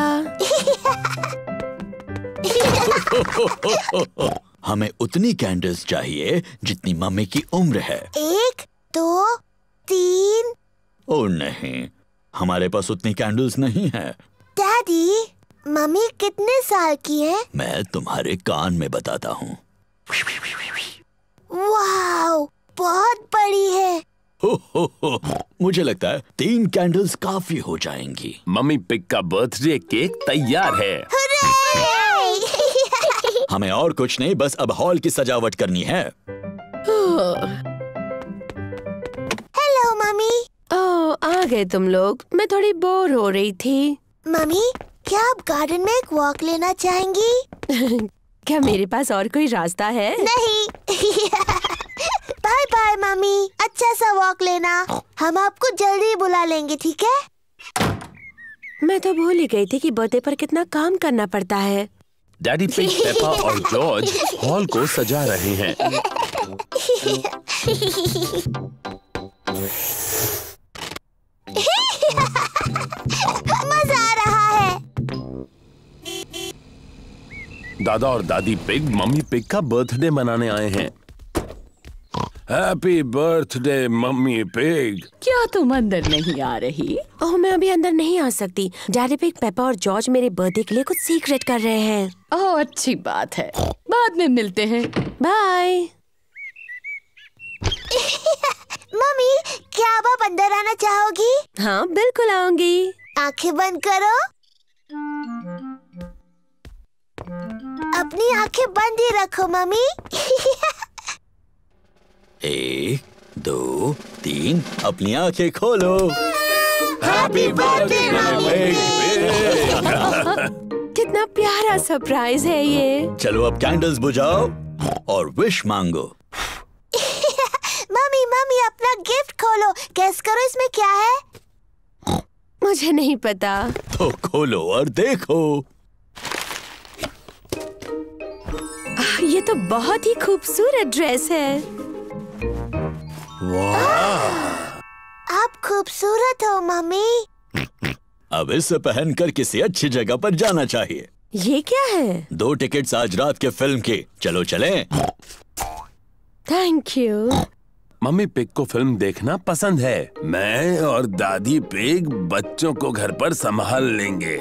S7: हमें उतनी कैंडल्स चाहिए जितनी मम्मी की उम्र है।
S2: 1, 2, 3।
S7: ओह नहीं, हमारे पास उतनी कैंडल्स नहीं है।
S2: डैडी, मम्मी कितने साल की है?
S7: मैं तुम्हारे कान में बताता हूँ।
S2: वाओ, बहुत बड़ी है।
S7: हो, मुझे लगता है 3 कैंडल्स काफी हो जाएंगी।
S1: मम्मी पिग का बर्थडे केक तैयार है।
S7: हमें और कुछ नहीं, बस अब हॉल की सजावट करनी है।
S2: Hello mummy.
S8: ओह, आ गए तुम लोग। मैं थोड़ी बोर हो रही थी।
S2: मम्मी, क्या आप गार्डन में एक वॉक लेना चाहेंगी?
S8: क्या मेरे पास और कोई रास्ता है?
S2: नहीं। बाय बाय मम्मी, अच्छा सा वॉक लेना। हम आपको जल्दी बुला लेंगे, ठीक है?
S8: मैं तो भूल ही गई थी कि बर्थडे पर कितना काम करना पड़ता है।
S1: डैडी पिग, पेपा और जॉर्ज हॉल को सजा रहे हैं।
S2: मजा आ रहा है।
S1: दादा और दादी पिग मम्मी पिग का बर्थडे मनाने आए हैं। Happy birthday mummy pig.
S3: क्या तुम अंदर नहीं आ रही?
S8: ओह, मैं अभी अंदर नहीं आ सकती। डैडी पिग, पेपा और जॉर्ज मेरे बर्थडे के लिए कुछ सीक्रेट कर रहे हैं।
S3: ओह, अच्छी बात है। बाद में मिलते हैं।
S8: बाय।
S2: मम्मी, क्या आप अंदर आना चाहोगी?
S8: हाँ, बिल्कुल आऊंगी।
S2: आंखें बंद करो। अपनी आंखें बंद ही रखो मम्मी।
S7: 1, 2, 3, अपनी आंखें खोलो।
S1: Happy birthday mummy pig.
S8: कितना प्यारा सरप्राइज है ये।
S7: चलो अब कैंडल्स बुझाओ और विश मांगो।
S2: मम्मी, अपना गिफ्ट खोलो। गेस करो इसमें क्या है?
S8: मुझे नहीं पता।
S7: तो खोलो और देखो।
S8: ये तो बहुत ही खूबसूरत ड्रेस है।
S7: वाह!
S2: आप खूबसूरत हो मम्मी।
S7: अब इसे पहनकर किसी अच्छी जगह पर जाना चाहिए।
S8: ये क्या है?
S7: 2 टिकट्स आज रात के फिल्म की। चलो चलें।
S8: Thank you.
S1: मम्मी पिग को फिल्म देखना पसंद है। मैं और दादी पिग बच्चों को घर पर संभाल लेंगे।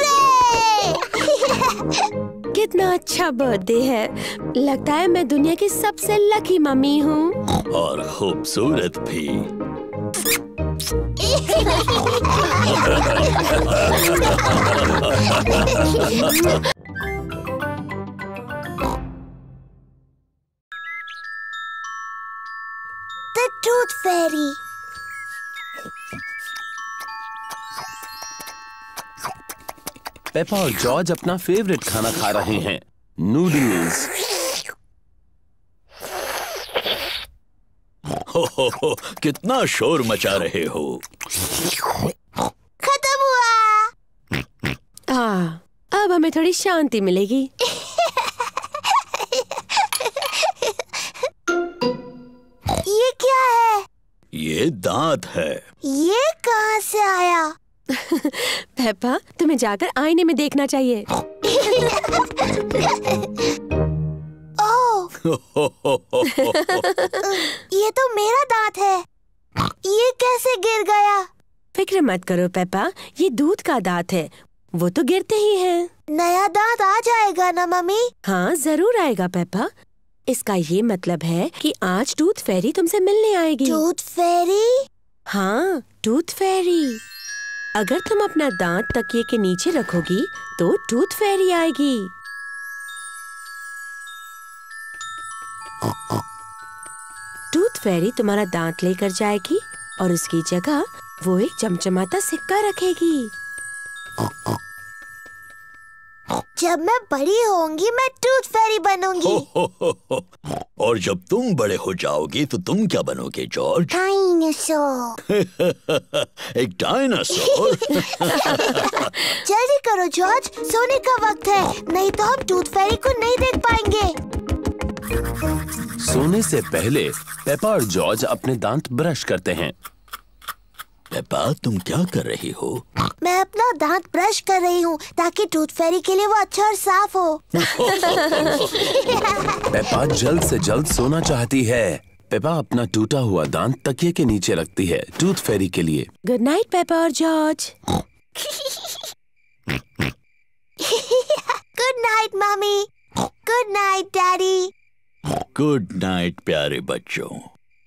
S8: कितना अच्छा बर्थडे है। लगता है मैं दुनिया की सबसे लकी मम्मी हूँ।
S7: और खूबसूरत भी।
S2: The Tooth Fairy।
S1: पेपा और जॉर्ज अपना फेवरेट खाना खा रहे हैं, नूडल्स।
S7: हो, कितना शोर मचा रहे हो।
S2: खत्म हुआ।
S8: अब हमें थोड़ी शांति मिलेगी।
S2: ये क्या है?
S7: ये दांत है।
S2: ये कहाँ से आया?
S8: पेपा, तुम्हें जाकर आईने में देखना चाहिए।
S2: ओह, ये तो मेरा दांत है। ये कैसे गिर गया?
S8: फिक्र मत करो पेपा, ये दूध का दांत है। वो तो गिरते ही हैं।
S2: नया दांत आ जाएगा ना मम्मी?
S8: हाँ, जरूर आएगा पेपा। इसका ये मतलब है कि आज टूथ फेरी तुमसे मिलने आएगी।
S2: Tooth fairy?
S8: हाँ, टूथ फेरी। अगर तुम अपना दांत तकिए के नीचे रखोगी तो टूथ फेरी आएगी। टूथ फेरी तुम्हारा दांत लेकर जाएगी और उसकी जगह वो एक चमचमाता सिक्का रखेगी।
S2: जब मैं बड़ी होंगी मैं टूथ फेरी बनूंगी।
S7: और जब तुम बड़े हो जाओगी तो तुम क्या बनोगे जॉर्ज?
S2: डायनासोर।
S7: एक डायनासोर?
S2: जल्दी करो जॉर्ज, सोने का वक्त है, नहीं तो हम टूथ फेरी को नहीं देख पाएंगे।
S1: सोने से पहले पेपा और जॉर्ज अपने दांत ब्रश करते हैं।
S7: पेपा, तुम क्या कर रही हो?
S2: मैं अपना दांत ब्रश कर रही हूँ ताकि टूथ फेरी के लिए वो अच्छा और साफ हो।
S1: पेपा जल्द से जल्द सोना चाहती है। पेपा अपना टूटा हुआ दांत तकिए के नीचे रखती है टूथ फेरी के लिए।
S8: गुड नाइट पेपा और George.
S2: Good night mummy. Good night daddy.
S7: Good night प्यारे बच्चों।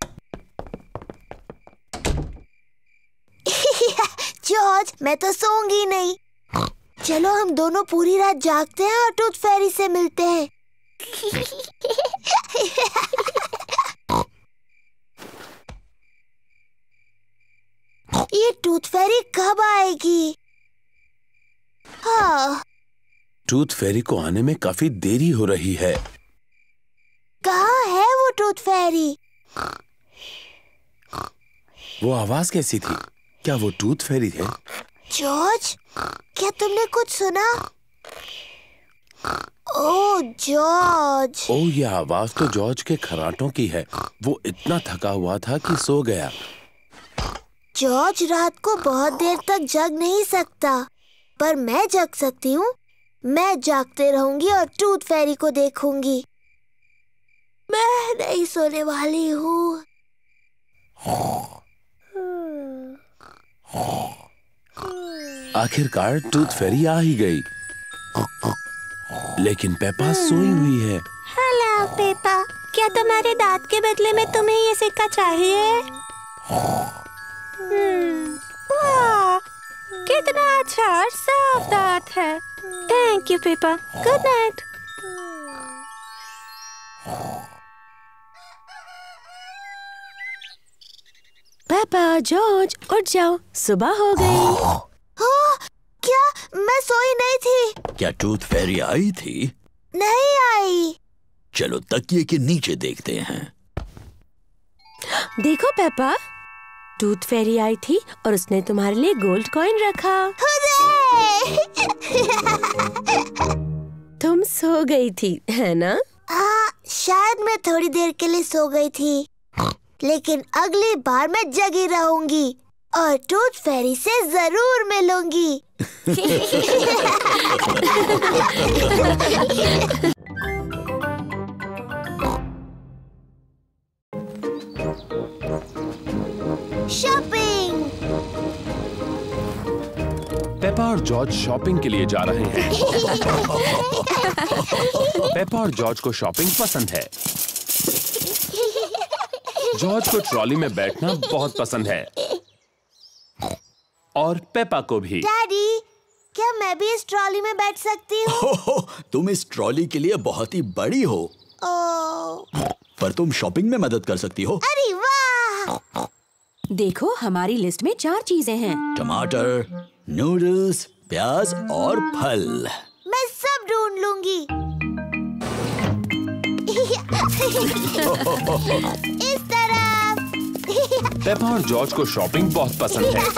S2: जॉर्ज, मैं तो सोऊंगी नहीं। चलो हम दोनों पूरी रात जागते हैं और टूथ फेरी से मिलते हैं। ये टूथ फेरी कब आएगी? हाँ।
S1: टूथ फेरी को आने में काफी देरी हो रही है।
S2: कहाँ है वो टूथ फेरी?
S1: वो आवाज कैसी थी? क्या वो टूथ फेरी है?
S2: जॉर्ज, क्या तुमने कुछ सुना? ओह जॉर्ज।
S1: ओह, ये आवाज तो जॉर्ज के खर्राटों की है। वो इतना थका हुआ था कि सो गया।
S2: जॉर्ज रात को बहुत देर तक जग नहीं सकता, पर मैं जग सकती हूँ। मैं जागते रहूंगी और टूथ फेरी को देखूंगी। मैं नहीं सोने वाली हूँ।
S1: आखिरकार टूथ फेरी आ ही गई, लेकिन पेपा सोई हुई है।
S2: हेलो पेपा, क्या तुम्हारे दांत के बदले में तुम्हें ये सिक्का चाहिए? वाह, कितना अच्छा और साफ दांत है। Thank you Peppa. Good night.
S8: Peppa, George, उठ जाओ, सुबह हो गई।
S2: क्या मैं सोई नहीं थी?
S7: क्या टूथ फेरी आई थी?
S2: नहीं आई।
S7: चलो तकिए के नीचे देखते हैं।
S8: देखो पेपा, टूथ फेरी आई थी और उसने तुम्हारे लिए गोल्ड कॉइन रखा। तुम सो गई थी, है ना?
S2: हाँ, शायद मैं थोड़ी देर के लिए सो गई थी, लेकिन अगली बार मैं जगी रहूंगी और टूथ फेरी से जरूर मिलूंगी। शॉपिंग।
S1: पेपा और जॉर्ज शॉपिंग के लिए जा रहे हैं। पेपा और जॉर्ज को शॉपिंग पसंद है। जॉर्ज को ट्रॉली में बैठना बहुत पसंद है और पेपा को भी।
S2: डैडी, क्या मैं भी इस ट्रॉली में बैठ सकती हूँ?
S7: तुम इस ट्रॉली के लिए बहुत ही बड़ी हो। पर तुम शॉपिंग में मदद कर सकती हो।
S2: अरे वाह!
S8: देखो, हमारी लिस्ट में 4 चीजें हैं।
S7: टमाटर, नूडल्स, प्याज और फल।
S2: मैं सब ढूंढ लूंगी। इस तरफ।
S1: पेपा और जॉर्ज को शॉपिंग बहुत पसंद है।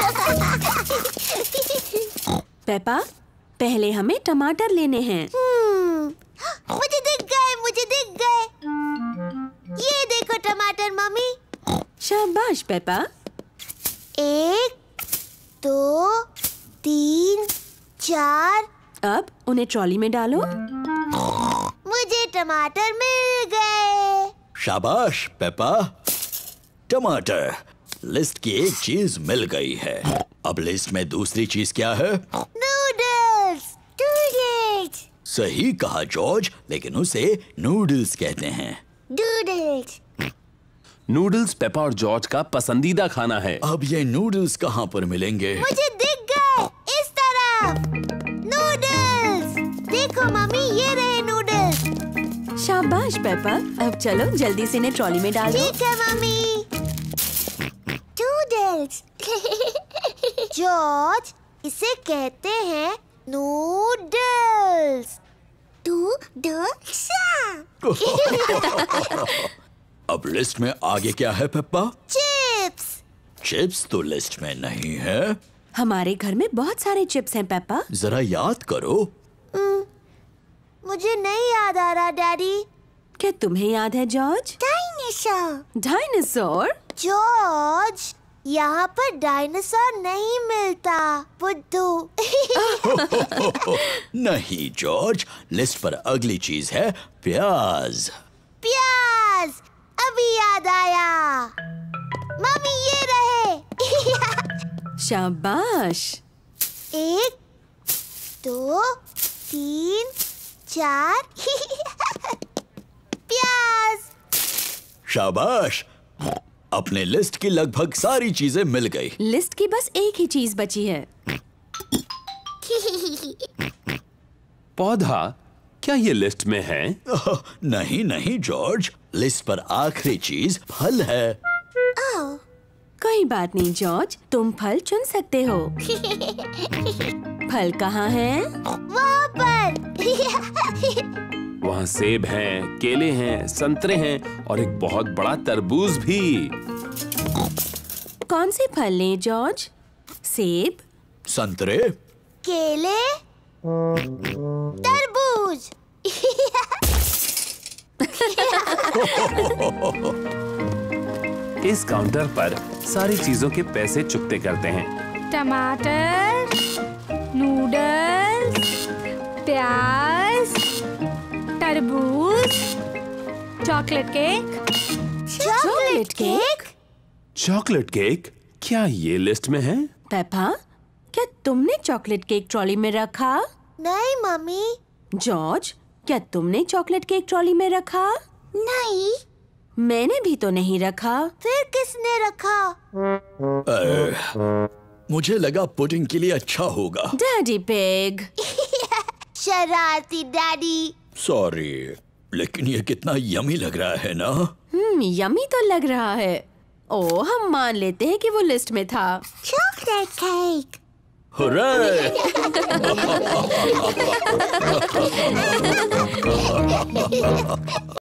S8: पेपा, पहले हमें टमाटर लेने हैं।
S2: मुझे दिख गए, मुझे दिख गए। ये देखो टमाटर मम्मी।
S8: शाबाश पेपा।
S2: 1, 2, 3, 4।
S8: अब उन्हें ट्रॉली में डालो।
S2: मुझे टमाटर मिल गए।
S7: शाबाश पेपा। टमाटर। लिस्ट की एक चीज मिल गई है। अब लिस्ट में दूसरी चीज क्या है?
S2: नूडल्स। नूडल्स।
S7: सही कहा जॉर्ज, लेकिन उसे नूडल्स कहते हैं।
S2: नूडल्स।
S1: नूडल्स पेपा और जॉर्ज का पसंदीदा खाना है।
S7: अब ये नूडल्स कहाँ पर मिलेंगे?
S2: मुझे दिख गए, इस तरफ। नूडल्स, देखो मम्मी, ये रहे नूडल्स।
S8: शाबाश पेपा, अब चलो जल्दी से इन्हें ट्रॉली में डाल दो।
S2: ठीक है मम्मी। नूडल्स। जॉर्ज, इसे कहते हैं नूडल्स। नूडल्स।
S7: अब लिस्ट में आगे क्या है पेप्पा?
S2: चिप्स।
S7: चिप्स तो लिस्ट में नहीं है।
S8: हमारे घर में बहुत सारे चिप्स हैं पेप्पा।
S7: जरा याद करो।
S2: मुझे नहीं याद आ रहा डैडी।
S8: क्या तुम्हें याद है जॉर्ज?
S2: डायनासोर।
S8: डायनासोर?
S2: जॉर्ज, यहाँ पर डायनासोर नहीं मिलता, बुद्धू।
S7: नहीं जॉर्ज, लिस्ट पर अगली चीज है प्याज।
S2: प्याज, अभी याद आया। मम्मी, ये रहे।
S8: शाबाश।
S2: 1, 2, 3, 4। प्याज।
S7: शाबाश, अपने लिस्ट की लगभग सारी चीजें मिल गई।
S8: लिस्ट की बस एक ही चीज बची है।
S1: पौधा, क्या ये लिस्ट में है?
S7: नहीं नहीं जॉर्ज, लिस्ट पर आखिरी चीज फल है।
S8: कोई बात नहीं जॉर्ज, तुम फल चुन सकते हो। फल कहाँ है?
S2: वहाँ पर।
S1: वहाँ सेब हैं, केले हैं, संतरे हैं और एक बहुत बड़ा तरबूज भी।
S8: कौन से फल लें जॉर्ज? सेब,
S7: संतरे,
S2: केले, तरबूज।
S1: इस काउंटर पर सारी चीजों के पैसे चुकते करते हैं।
S11: टमाटर, नूडल्स, प्याज, तरबूज, chocolate cake.
S2: Chocolate cake?
S1: Chocolate cake, क्या ये लिस्ट में है?
S8: पेपा, क्या तुमने चॉकलेट केक ट्रॉली में रखा?
S2: नहीं मम्मी।
S8: जॉर्ज, क्या तुमने चॉकलेट केक ट्रॉली में रखा?
S2: नहीं।
S8: मैंने भी तो नहीं रखा।
S2: फिर किसने रखा?
S7: मुझे लगा पुडिंग के लिए अच्छा होगा।
S8: Daddy pig.
S2: शरारती डैडी।
S7: सॉरी, लेकिन ये कितना यमी लग रहा है ना?
S8: यमी तो लग रहा है। ओ, हम मान लेते हैं कि वो लिस्ट में था।
S2: Chocolate cake.
S7: हुर्रे!